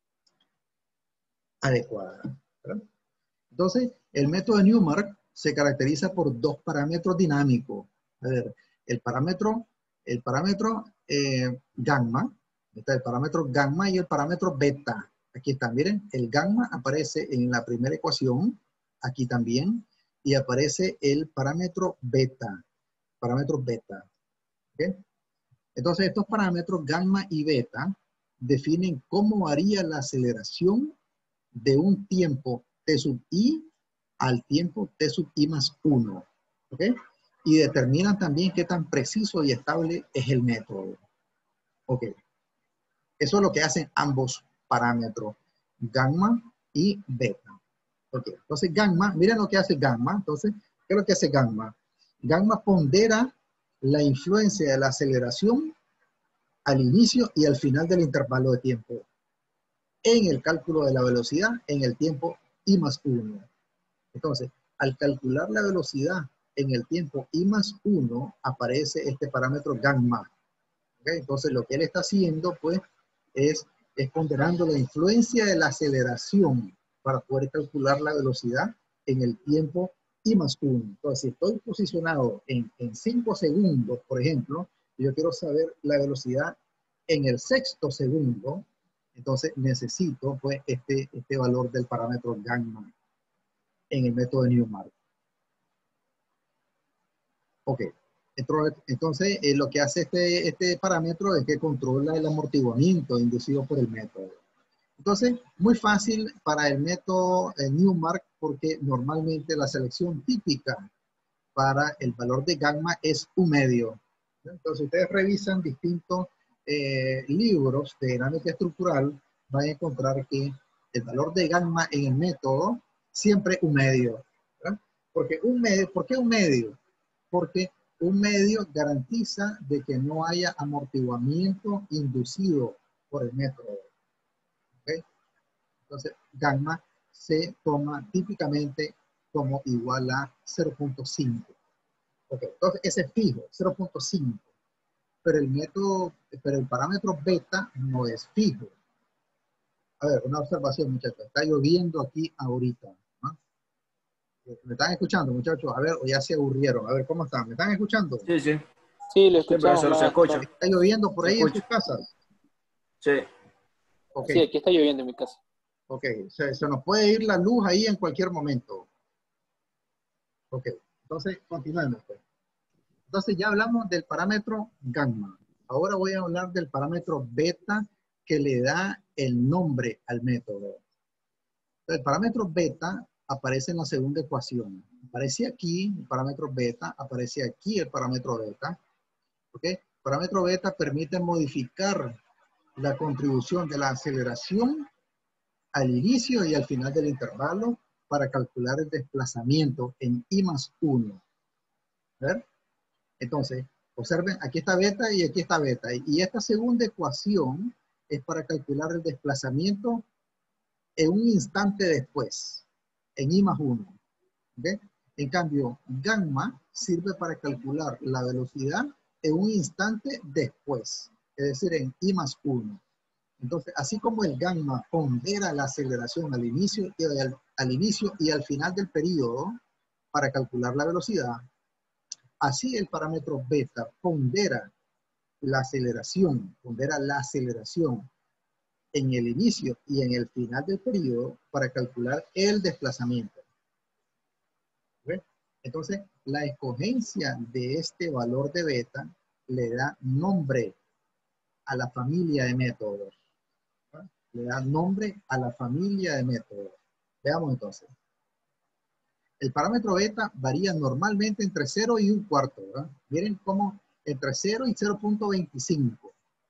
adecuada, ¿verdad? Entonces, el método de Newmark se caracteriza por dos parámetros dinámicos. A ver, el parámetro, el parámetro eh, gamma, está el parámetro gamma y el parámetro beta. Aquí está, miren, el gamma aparece en la primera ecuación, aquí también, y aparece el parámetro beta, parámetro beta. ¿Okay? Entonces, estos parámetros gamma y beta definen cómo varía la aceleración de un tiempo t sub i al tiempo t sub i más uno. ¿Ok? Y determinan también qué tan preciso y estable es el método. Ok. Eso es lo que hacen ambos parámetros, gamma y beta. Ok. Entonces, gamma, miren lo que hace gamma. Entonces, ¿qué es lo que hace gamma? Gamma pondera la influencia de la aceleración al inicio y al final del intervalo de tiempo en el cálculo de la velocidad en el tiempo i más uno. Entonces, al calcular la velocidad en el tiempo i más uno, aparece este parámetro gamma. ¿Okay? Entonces, lo que él está haciendo, pues, es, es ponderando la influencia de la aceleración para poder calcular la velocidad en el tiempo i más uno. Entonces, si estoy posicionado en, en cinco segundos, por ejemplo, y yo quiero saber la velocidad en el sexto segundo, entonces necesito, pues, este, este valor del parámetro gamma en el método de Newmark. Ok. Entonces, eh, lo que hace este, este parámetro es que controla el amortiguamiento inducido por el método. Entonces, muy fácil para el método eh, Newmark, porque normalmente la selección típica para el valor de gamma es un medio. Entonces, ustedes revisan distintos eh, libros de dinámica estructural, van a encontrar que el valor de gamma en el método siempre un medio. ¿Verdad? Porque un medio, ¿por qué un medio? Porque un medio garantiza de que no haya amortiguamiento inducido por el método. ¿Okay? Entonces, gamma se toma típicamente como igual a cero punto cinco. Okay. Entonces, ese es fijo, cero punto cinco. Pero el método, pero el parámetro beta no es fijo. A ver, una observación, muchachos. Está lloviendo aquí ahorita, ¿no? ¿Me están escuchando, muchachos? A ver, o ya se aburrieron. A ver, ¿cómo están? ¿Me están escuchando? Sí, sí. Sí, lo Sí, escuchamos, profesor, se maestro. escucha. ¿Está lloviendo por Se ahí en sus escucha. casas? Sí. Ok, Sí, aquí está lloviendo en mi casa. ok. Se, se nos puede ir la luz ahí en cualquier momento. Ok, entonces continuemos, pues. Entonces ya hablamos del parámetro gamma. Ahora voy a hablar del parámetro beta que le da el nombre al método. El parámetro beta aparece en la segunda ecuación. Aparece aquí el parámetro beta, aparece aquí el parámetro beta. ¿Ok? El parámetro beta permite modificar la contribución de la aceleración al inicio y al final del intervalo para calcular el desplazamiento en i más uno. ¿Ver? Entonces, observen, aquí está beta y aquí está beta. Y esta segunda ecuación es para calcular el desplazamiento en un instante después, en i más uno. ¿Okay? En cambio, gamma sirve para calcular la velocidad en un instante después, es decir, en i más uno. Entonces, así como el gamma pondera la aceleración al inicio y al, al inicio y al final del periodo para calcular la velocidad, así el parámetro beta pondera la aceleración, pondera la aceleración en el inicio y en el final del periodo para calcular el desplazamiento. ¿Okay? Entonces, la escogencia de este valor de beta le da nombre a la familia de métodos. ¿Okay? Le da nombre a la familia de métodos. Veamos entonces. El parámetro beta varía normalmente entre cero y un cuarto. ¿Verdad? Miren cómo entre cero y cero punto veinticinco.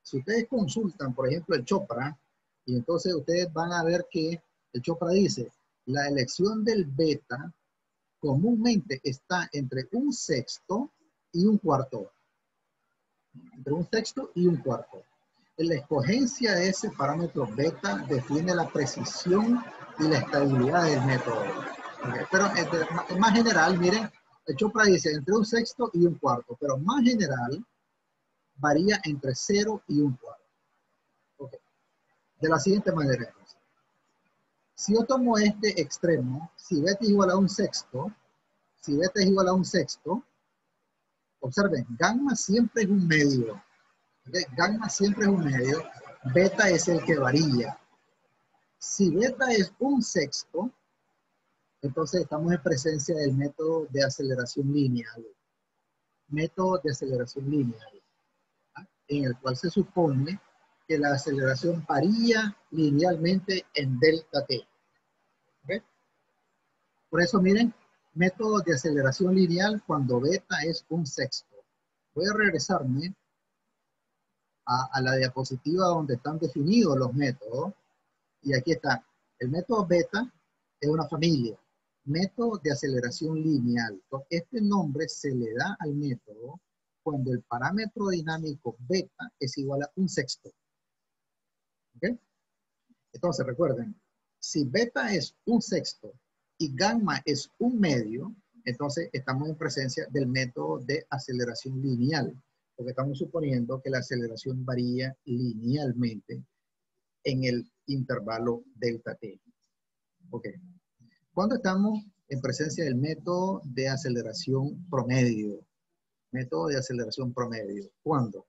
Si ustedes consultan, por ejemplo, el Chopra, y entonces ustedes van a ver que el Chopra dice, la elección del beta comúnmente está entre un sexto y un cuarto. Entre un sexto y un cuarto. La escogencia de ese parámetro beta define la precisión y la estabilidad del método. Okay. Pero en más general, miren, el Chopra dice entre un sexto y un cuarto, pero más general varía entre cero y un cuarto. Okay. De la siguiente manera, entonces. Si yo tomo este extremo, si beta es igual a un sexto, si beta es igual a un sexto, observen, gamma siempre es un medio. ¿Okay? Gamma siempre es un medio, beta es el que varía. Si beta es un sexto, entonces estamos en presencia del método de aceleración lineal. Método de aceleración lineal, ¿ah? En el cual se supone que la aceleración varía linealmente en delta t. ¿Okay? Por eso, miren, método de aceleración lineal cuando beta es un sexto. Voy a regresarme a, a la diapositiva donde están definidos los métodos. Y aquí está. El método beta es una familia. Método de aceleración lineal. Este nombre se le da al método cuando el parámetro dinámico beta es igual a un sexto. ¿Okay? Entonces, recuerden, si beta es un sexto y gamma es un medio, entonces estamos en presencia del método de aceleración lineal, porque estamos suponiendo que la aceleración varía linealmente en el intervalo delta t. Ok. Cuando estamos en presencia del método de aceleración promedio. Método de aceleración promedio. ¿Cuándo?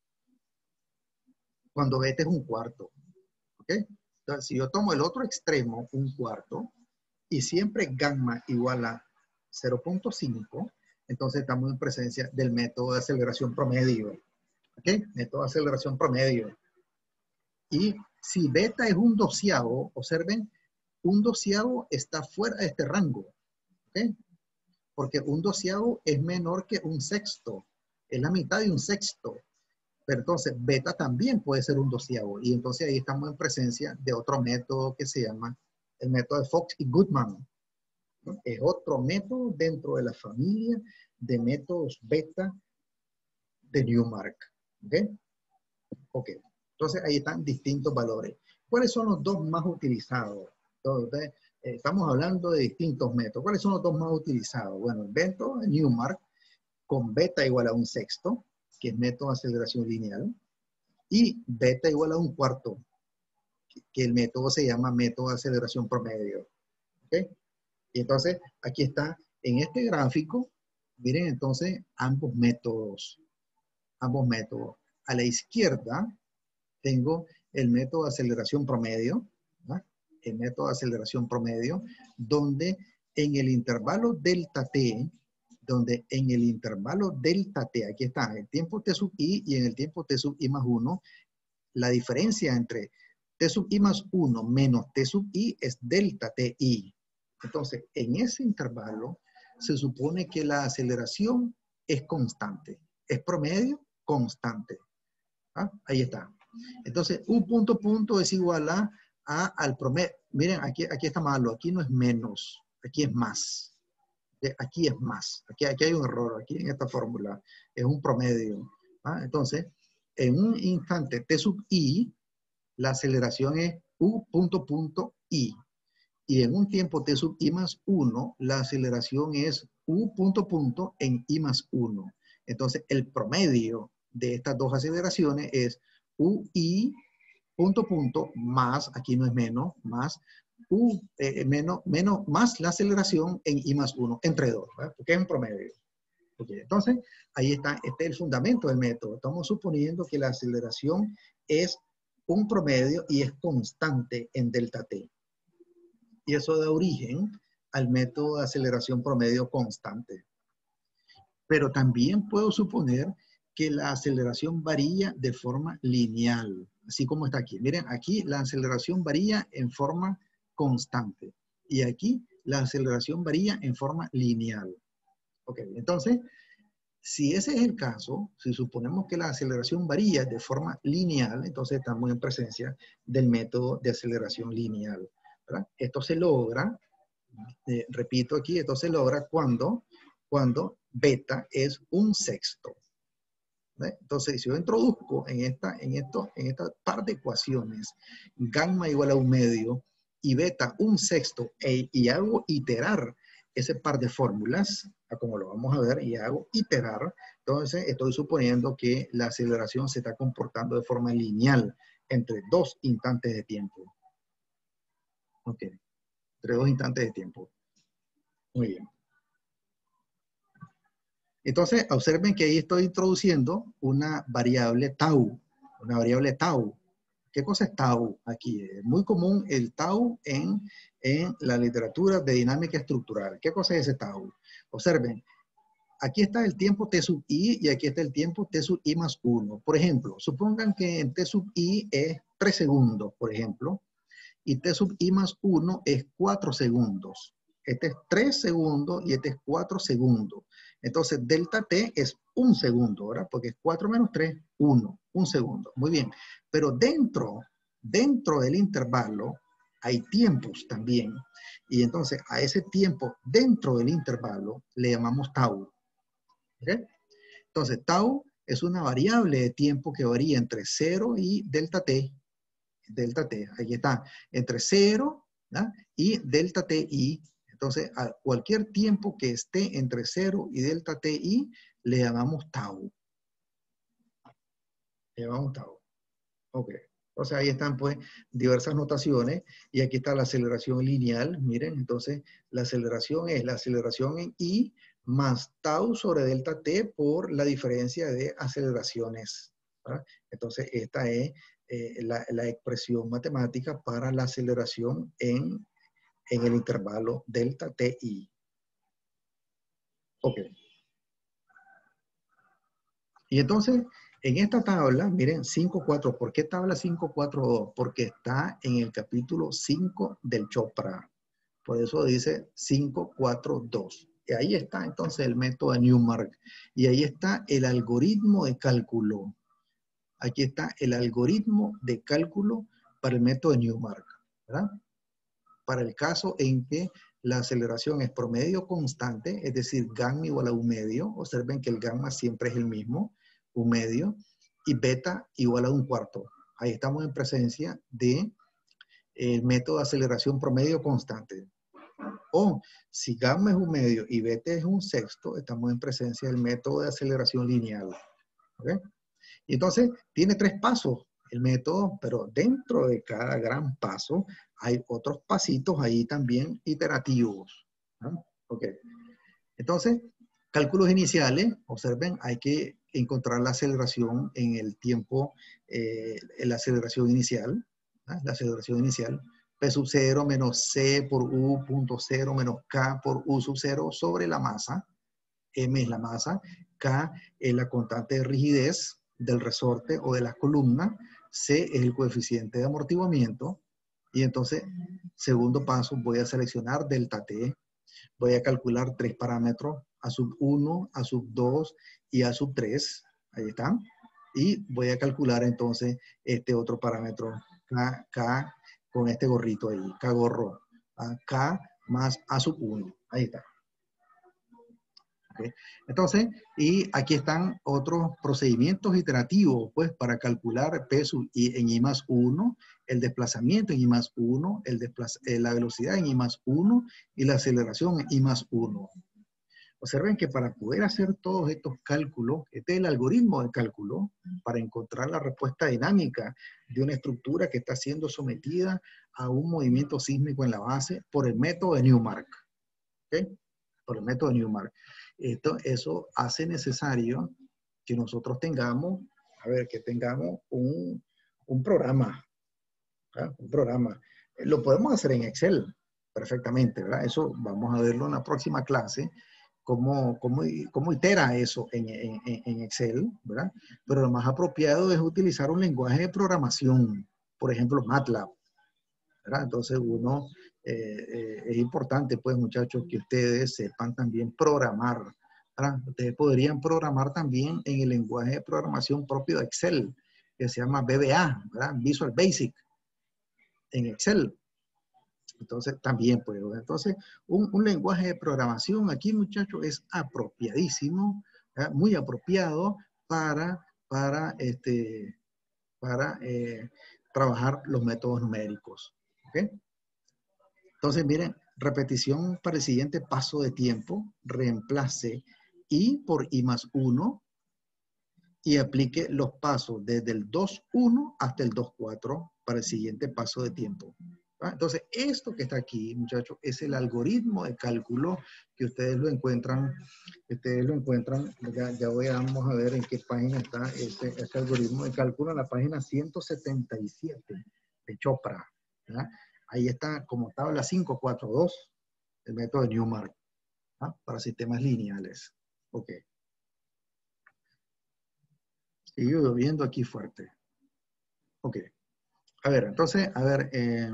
Cuando beta es un cuarto. ¿Ok? Entonces, si yo tomo el otro extremo, un cuarto, y siempre gamma igual a cero punto cinco, entonces estamos en presencia del método de aceleración promedio. ¿Ok? Método de aceleración promedio. Y si beta es un doceavo, observen, un doceavo está fuera de este rango. ¿Ok? Porque un doceavo es menor que un sexto. Es la mitad de un sexto. Pero entonces beta también puede ser un doceavo. Y entonces ahí estamos en presencia de otro método que se llama el método de Fox y Goodman. ¿No? Es otro método dentro de la familia de métodos beta de Newmark. ¿Ok? Ok. Entonces ahí están distintos valores. ¿Cuáles son los dos más utilizados? Entonces, eh, estamos hablando de distintos métodos. ¿Cuáles son los dos más utilizados? Bueno, el método de Newmark con beta igual a un sexto, que es método de aceleración lineal, y beta igual a un cuarto, que el método se llama método de aceleración promedio. ¿Okay? Y entonces, aquí está, en este gráfico, miren entonces ambos métodos. Ambos métodos. A la izquierda tengo el método de aceleración promedio, ¿verdad? El método de aceleración promedio, donde en el intervalo delta t, donde en el intervalo delta t, aquí está, el tiempo t sub i y en el tiempo t sub i más uno, la diferencia entre t sub i más uno menos t sub i es delta ti. Entonces, en ese intervalo se supone que la aceleración es constante, es promedio constante. ¿Ah? Ahí está. Entonces, un punto punto es igual a, a al promedio. Miren, aquí, aquí está malo, aquí no es menos, aquí es más. Aquí es más, aquí, aquí hay un error, aquí en esta fórmula es un promedio. ¿Ah? Entonces, en un instante t sub i, la aceleración es u punto punto i. Y en un tiempo t sub i más uno, la aceleración es u punto punto en i más uno. Entonces, el promedio de estas dos aceleraciones es ui punto punto más, aquí no es menos, más u eh, menos, menos más la aceleración en i más uno, entre dos, ¿verdad? Porque es un promedio. Okay. Entonces, ahí está, este es el fundamento del método. Estamos suponiendo que la aceleración es un promedio y es constante en delta t. Y eso da origen al método de aceleración promedio constante. Pero también puedo suponer que la aceleración varía de forma lineal, así como está aquí. Miren, aquí la aceleración varía en forma constante y aquí la aceleración varía en forma lineal. Ok, entonces, Si ese es el caso, si suponemos que la aceleración varía de forma lineal, entonces estamos en presencia del método de aceleración lineal, ¿verdad? Esto se logra, eh, repito aquí, esto se logra cuando, cuando beta es un sexto. ¿Ve? Entonces, si yo introduzco en esta, en, esto, en esta par de ecuaciones gamma igual a un medio y beta un sexto e, y hago iterar ese par de fórmulas, como lo vamos a ver, y hago iterar, entonces estoy suponiendo que la aceleración se está comportando de forma lineal entre dos instantes de tiempo. Ok, entre dos instantes de tiempo. Muy bien. Entonces, observen que ahí estoy introduciendo una variable tau, una variable tau. ¿Qué cosa es tau aquí? Es muy común el tau en, en la literatura de dinámica estructural. ¿Qué cosa es ese tau? Observen, aquí está el tiempo t sub i y aquí está el tiempo t sub i más uno. Por ejemplo, supongan que en t sub i es tres segundos, por ejemplo, y t sub i más uno es cuatro segundos. Este es tres segundos y este es cuatro segundos. Entonces, delta t es un segundo, ¿verdad? Porque es cuatro menos tres, uno, un segundo. Muy bien. Pero dentro, dentro del intervalo hay tiempos también. Y entonces, a ese tiempo dentro del intervalo le llamamos tau. ¿Ok? Entonces, tau es una variable de tiempo que varía entre cero y delta t. Delta t, aquí está, entre cero, ¿no? Y delta ti. Entonces, a cualquier tiempo que esté entre cero y delta ti, le llamamos tau. Le llamamos tau. Ok. O sea, ahí están pues diversas notaciones y aquí está la aceleración lineal. Miren, entonces la aceleración es la aceleración en i más tau sobre delta t por la diferencia de aceleraciones, ¿verdad? Entonces esta es eh, la, la expresión matemática para la aceleración en, en el intervalo delta ti. Ok. Y entonces, en esta tabla, miren, cinco cuatro. ¿Por qué tabla cinco cuatro dos? Porque está en el capítulo cinco del Chopra. Por eso dice cinco cuatro dos. Y ahí está entonces el método de Newmark. Y ahí está el algoritmo de cálculo. Aquí está el algoritmo de cálculo para el método de Newmark, ¿verdad? Para el caso en que la aceleración es promedio constante, es decir, gamma igual a un medio. Observen que el gamma siempre es el mismo, un medio, y beta igual a un cuarto. Ahí estamos en presencia de el método de aceleración promedio constante. O si gamma es un medio y beta es un sexto, estamos en presencia del método de aceleración lineal. ¿Okay? Y entonces tiene tres pasos el método, pero dentro de cada gran paso hay otros pasitos ahí también iterativos. ¿No? Ok. Entonces, cálculos iniciales, observen, hay que encontrar la aceleración en el tiempo, eh, en la aceleración inicial, ¿no? La aceleración inicial, P sub cero menos C por U punto cero menos K por U sub cero sobre la masa. M es la masa, K es la constante de rigidez del resorte o de la columna, C es el coeficiente de amortiguamiento, y entonces, segundo paso, voy a seleccionar delta T, voy a calcular tres parámetros, A sub uno, A sub dos y A sub tres, ahí están, y voy a calcular entonces este otro parámetro, K, K con este gorrito ahí, K gorro, K más A sub uno, ahí está. ¿Okay? Entonces, y aquí están otros procedimientos iterativos, pues, para calcular P sub i en I más uno, el desplazamiento en I más uno, el eh, la velocidad en I más uno y la aceleración en I más uno. Observen que para poder hacer todos estos cálculos, este es el algoritmo de cálculo para encontrar la respuesta dinámica de una estructura que está siendo sometida a un movimiento sísmico en la base por el método de Newmark. ¿Okay? Por el método de Newmark. Esto, eso hace necesario que nosotros tengamos, a ver, que tengamos un, un programa, ¿verdad? Un programa. Lo podemos hacer en Excel perfectamente, ¿verdad? Eso vamos a verlo en la próxima clase, cómo, cómo, cómo itera eso en, en, en Excel, ¿verdad? Pero lo más apropiado es utilizar un lenguaje de programación, por ejemplo, MATLAB, ¿verdad? Entonces uno, eh, eh, es importante, pues muchachos, que ustedes sepan también programar ¿verdad? Ustedes podrían programar también en el lenguaje de programación propio de Excel, que se llama V B A, ¿verdad? Visual Basic, en Excel. Entonces, también puede. Entonces, un, un lenguaje de programación aquí, muchachos, es apropiadísimo, ¿verdad? Muy apropiado para, para, este, para eh, trabajar los métodos numéricos. ¿Okay? Entonces, miren, repetición para el siguiente paso de tiempo, reemplace I por I más uno y aplique los pasos desde el dos uno hasta el dos cuatro para el siguiente paso de tiempo. ¿Va? Entonces, esto que está aquí, muchachos, es el algoritmo de cálculo que ustedes lo encuentran, ustedes lo encuentran, ya, ya voy a, vamos a ver en qué página está este, este algoritmo de cálculo, en la página ciento setenta y siete de Chopra. ¿Va? Ahí está como tabla cinco cuatro dos, el método de Newmark, ¿va? Para sistemas lineales. Ok. Sigue lloviendo aquí fuerte. Ok. A ver, entonces, a ver, eh,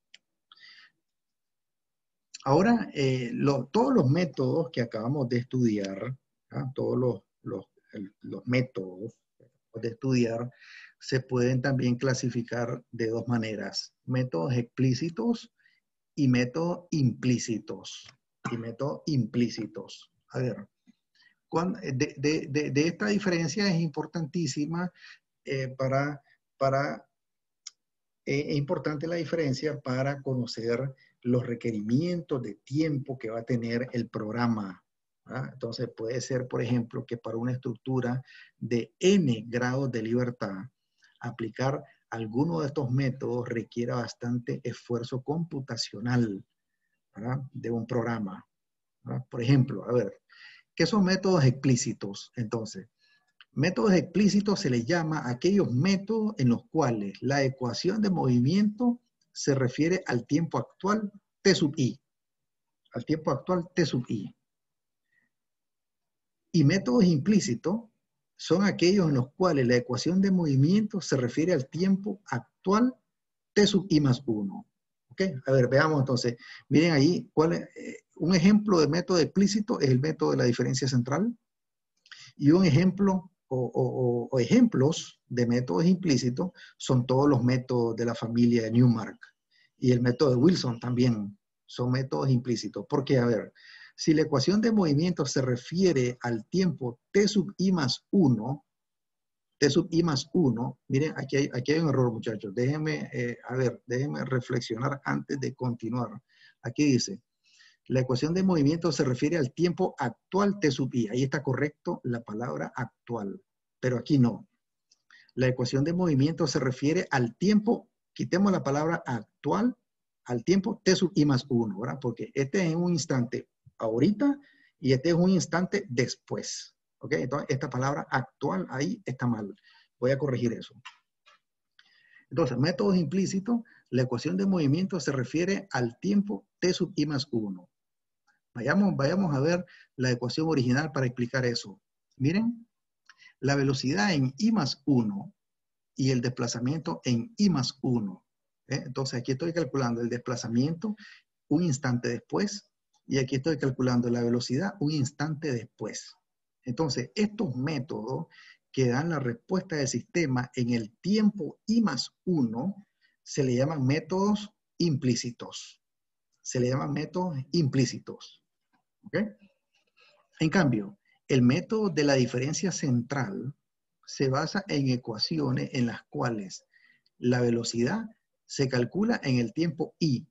ahora eh, lo, todos los métodos que acabamos de estudiar, ¿ah? Todos los, los, el, los métodos de estudiar se pueden también clasificar de dos maneras, métodos explícitos y métodos implícitos. Y métodos implícitos. A ver, cuando, de, de, de, de esta diferencia es importantísima eh, para, para eh, es importante la diferencia para conocer los requerimientos de tiempo que va a tener el programa. ¿Ah? Entonces puede ser, por ejemplo, que para una estructura de n grados de libertad, aplicar alguno de estos métodos requiera bastante esfuerzo computacional, ¿verdad? De un programa, ¿verdad? Por ejemplo, a ver, ¿qué son métodos explícitos? Entonces, métodos explícitos se les llama a aquellos métodos en los cuales la ecuación de movimiento se refiere al tiempo actual T sub I. Al tiempo actual T sub I. Y métodos implícitos son aquellos en los cuales la ecuación de movimiento se refiere al tiempo actual T sub I más uno. ¿Ok? A ver, veamos entonces. Miren ahí, cuál es, eh, un ejemplo de método explícito es el método de la diferencia central. Y un ejemplo o, o, o ejemplos de métodos implícitos son todos los métodos de la familia de Newmark. Y el método de Wilson también son métodos implícitos. Porque, a ver, si la ecuación de movimiento se refiere al tiempo T sub I más uno, T sub I más uno, miren, aquí hay, aquí hay un error, muchachos. Déjenme, eh, a ver, déjenme reflexionar antes de continuar. Aquí dice, la ecuación de movimiento se refiere al tiempo actual T sub I. Ahí está correcto la palabra actual, pero aquí no. La ecuación de movimiento se refiere al tiempo, quitemos la palabra actual, al tiempo T sub I más uno, ¿verdad? Porque este es un instante ahorita y este es un instante después. ¿Ok? Entonces, esta palabra actual ahí está mal. Voy a corregir eso. Entonces, métodos implícitos, la ecuación de movimiento se refiere al tiempo T sub I más uno. Vayamos, vayamos a ver la ecuación original para explicar eso. Miren, la velocidad en I más uno y el desplazamiento en I más uno. ¿Eh? Entonces, aquí estoy calculando el desplazamiento un instante después y aquí estoy calculando la velocidad un instante después. Entonces, estos métodos que dan la respuesta del sistema en el tiempo I más uno se le llaman métodos implícitos. Se le llaman métodos implícitos. ¿Ok? En cambio, el método de la diferencia central se basa en ecuaciones en las cuales la velocidad se calcula en el tiempo I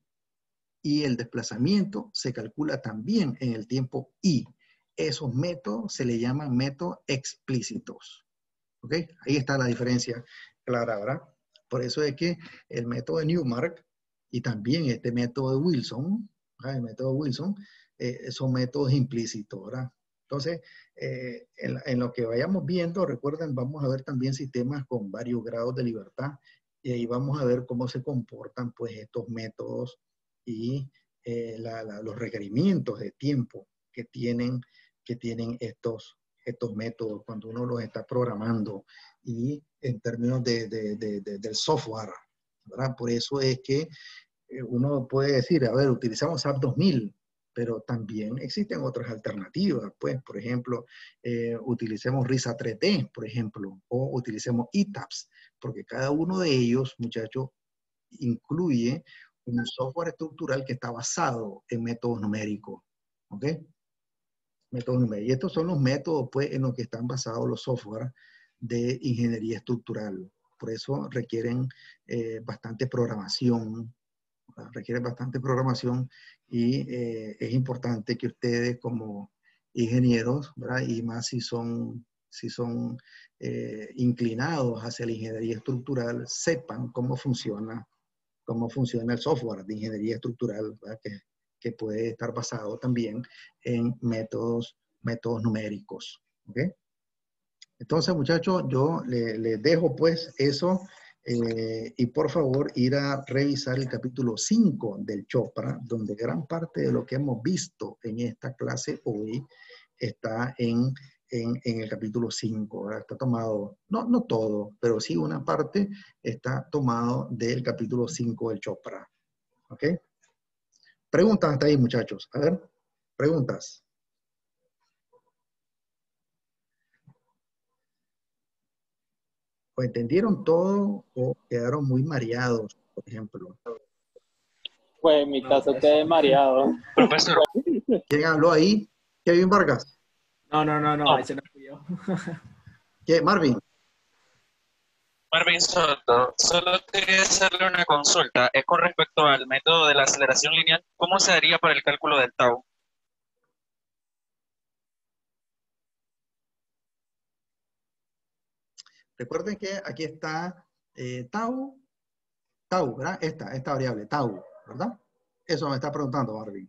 y el desplazamiento se calcula también en el tiempo I. Esos métodos se le llaman métodos explícitos. ¿Ok? Ahí está la diferencia clara, ¿verdad? Por eso es que el método de Newmark y también este método de Wilson, ¿verdad? El método de Wilson, eh, son métodos implícitos, ¿verdad? Entonces, eh, en, en lo que vayamos viendo, recuerden, vamos a ver también sistemas con varios grados de libertad y ahí vamos a ver cómo se comportan pues estos métodos y eh, la, la, los requerimientos de tiempo que tienen, que tienen estos, estos métodos cuando uno los está programando y en términos de, de, de, de, del software, ¿verdad? Por eso es que uno puede decir, a ver, utilizamos S A P dos mil, pero también existen otras alternativas. Pues, por ejemplo, eh, utilicemos Risa tres D, por ejemplo, o utilicemos E T A P S, porque cada uno de ellos, muchachos, incluye un software estructural que está basado en métodos numéricos. ¿Ok? Métodos numéricos. Y estos son los métodos, pues, en los que están basados los software de ingeniería estructural. Por eso requieren eh, bastante programación, requiere bastante programación y eh, es importante que ustedes como ingenieros, ¿verdad? Y más si son, si son eh, inclinados hacia la ingeniería estructural, sepan cómo funciona, cómo funciona el software de ingeniería estructural, ¿verdad? Que, que puede estar basado también en métodos, métodos numéricos. ¿Ok? Entonces, muchachos, yo les le dejo pues eso eh, y por favor ir a revisar el capítulo cinco del Chopra, donde gran parte de lo que hemos visto en esta clase hoy está en, en, en el capítulo cinco, ¿verdad? Está tomado, no, no todo, pero sí una parte está tomado del capítulo cinco del Chopra. ¿Ok? Preguntas hasta ahí, muchachos. A ver, preguntas. ¿O entendieron todo o quedaron muy mareados, por ejemplo? Pues en mi No, caso pues. quedé mareado. Profesor. ¿Quién habló ahí? Kevin Vargas. No, no, no, no, ese no fui yo. ¿Qué? Marvin. Marvin Soto, solo quería hacerle una consulta. Es con respecto al método de la aceleración lineal. ¿Cómo se haría para el cálculo del tau? Recuerden que aquí está eh, tau, tau, ¿verdad? Esta, esta variable, tau, ¿verdad? Eso me está preguntando Marvin.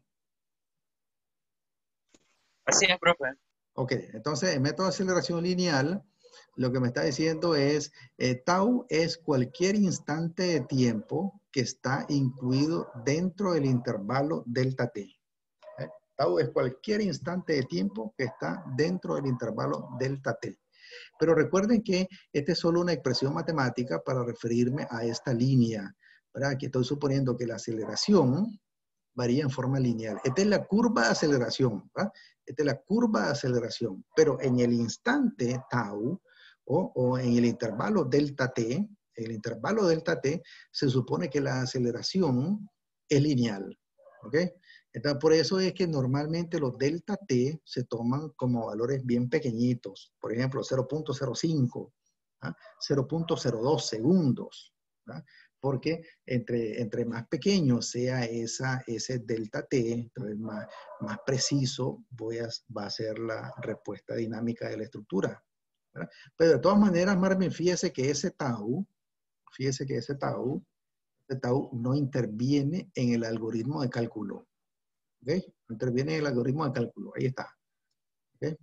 Así es, profe. Ok, entonces el método de aceleración lineal, lo que me está diciendo es, eh, tau es cualquier instante de tiempo que está incluido dentro del intervalo delta t. ¿Eh? Tau es cualquier instante de tiempo que está dentro del intervalo delta t. Pero recuerden que esta es solo una expresión matemática para referirme a esta línea, ¿verdad? Que estoy suponiendo que la aceleración varía en forma lineal. Esta es la curva de aceleración, ¿verdad? Esta es la curva de aceleración, pero en el instante tau o, o en el intervalo delta t, en el intervalo delta t, se supone que la aceleración es lineal, ¿ok? Entonces, por eso es que normalmente los delta t se toman como valores bien pequeñitos, por ejemplo, cero punto cero cinco, ¿ah? cero punto cero dos segundos, ¿verdad? Porque entre, entre más pequeño sea esa, ese delta t, entonces más, más preciso voy a, va a ser la respuesta dinámica de la estructura, ¿verdad? Pero de todas maneras, Marvin, fíjese que ese tau, fíjese que ese tau, ese tau no interviene en el algoritmo de cálculo. ¿Ok? Interviene en el algoritmo de cálculo. Ahí está. ¿Ok?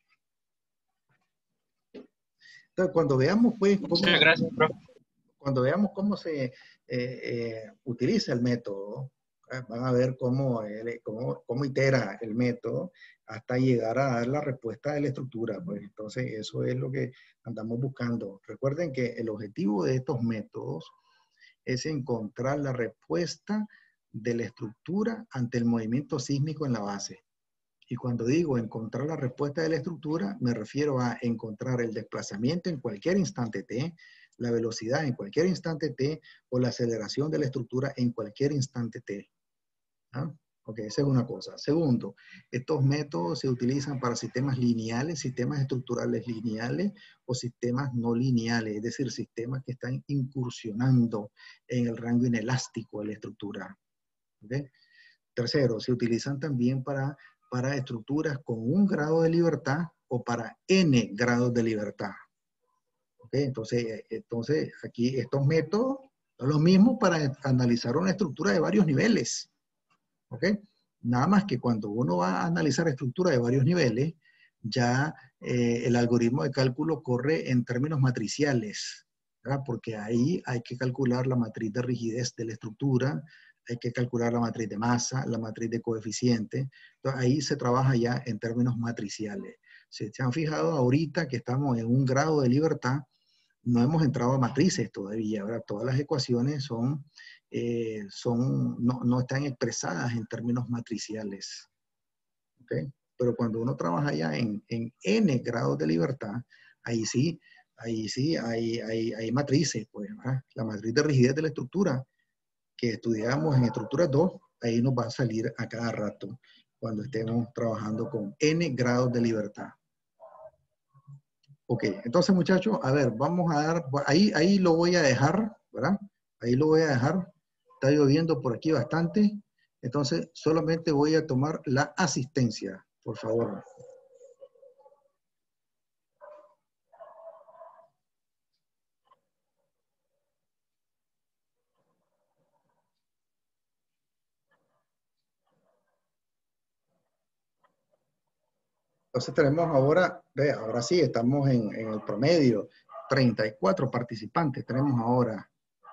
Entonces, cuando veamos, pues, cómo, Sí, gracias, profe. cuando veamos cómo se eh, eh, utiliza el método, ¿eh? Van a ver cómo, el, cómo, cómo itera el método hasta llegar a dar la respuesta de la estructura. Pues entonces, eso es lo que andamos buscando. Recuerden que el objetivo de estos métodos es encontrar la respuesta de la estructura ante el movimiento sísmico en la base. Y cuando digo encontrar la respuesta de la estructura, me refiero a encontrar el desplazamiento en cualquier instante t, la velocidad en cualquier instante t o la aceleración de la estructura en cualquier instante t. ¿Ah? Ok, esa es una cosa. Segundo, estos métodos se utilizan para sistemas lineales, sistemas estructurales lineales o sistemas no lineales, es decir, sistemas que están incursionando en el rango inelástico de la estructura. ¿Okay? Tercero, se utilizan también para, para estructuras con un grado de libertad o para n grados de libertad. ¿Okay? Entonces, entonces, aquí estos métodos son los mismos para analizar una estructura de varios niveles. ¿Ok? Nada más que cuando uno va a analizar estructura de varios niveles, ya eh, el algoritmo de cálculo corre en términos matriciales, ¿verdad? Porque ahí hay que calcular la matriz de rigidez de la estructura, hay que calcular la matriz de masa, la matriz de coeficiente. Entonces, ahí se trabaja ya en términos matriciales. Si se han fijado ahorita que estamos en un grado de libertad, no hemos entrado a matrices todavía, ¿verdad? Todas las ecuaciones son, eh, son, no, no están expresadas en términos matriciales. ¿okay? Pero cuando uno trabaja ya en, en N grados de libertad, ahí sí, ahí sí hay, hay, hay matrices, pues, ¿verdad? La matriz de rigidez de la estructura que estudiamos en estructura dos, ahí nos va a salir a cada rato cuando estemos trabajando con N grados de libertad. Ok, entonces muchachos, a ver, vamos a dar, ahí, ahí lo voy a dejar, ¿verdad? Ahí lo voy a dejar. Está lloviendo por aquí bastante. Entonces, solamente voy a tomar la asistencia, por favor. Entonces tenemos ahora, ve, ahora sí, estamos en, en el promedio. treinta y cuatro participantes tenemos ahora.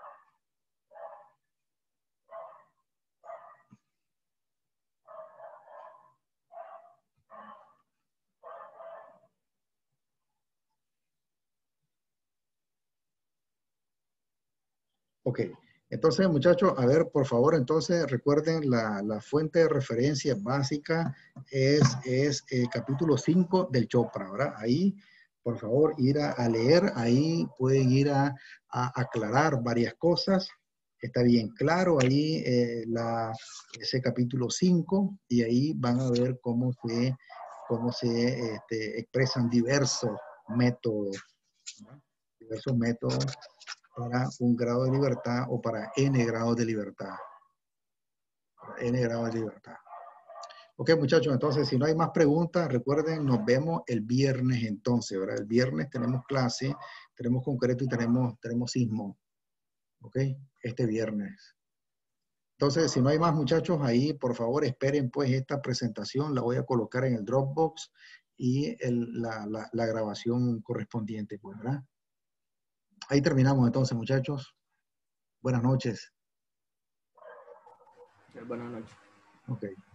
Ok, entonces muchachos, a ver, por favor, entonces recuerden la, la fuente de referencia básica es, es el capítulo cinco del Chopra, ¿verdad? Ahí, por favor, ir a, a leer, ahí pueden ir a, a aclarar varias cosas. Está bien claro ahí eh, la, ese capítulo cinco y ahí van a ver cómo se, cómo se este, expresan diversos métodos, ¿no? Diversos métodos para un grado de libertad o para N grados de libertad. Para N grados de libertad. Ok, muchachos, entonces, si no hay más preguntas, recuerden, nos vemos el viernes entonces, ¿verdad? El viernes tenemos clase, tenemos concreto y tenemos, tenemos sismo. Ok, este viernes. Entonces, si no hay más muchachos, ahí, por favor, esperen pues esta presentación, la voy a colocar en el Dropbox y el, la, la, la grabación correspondiente, pues, ¿verdad? Ahí terminamos entonces, muchachos. Buenas noches. Buenas noches. Ok.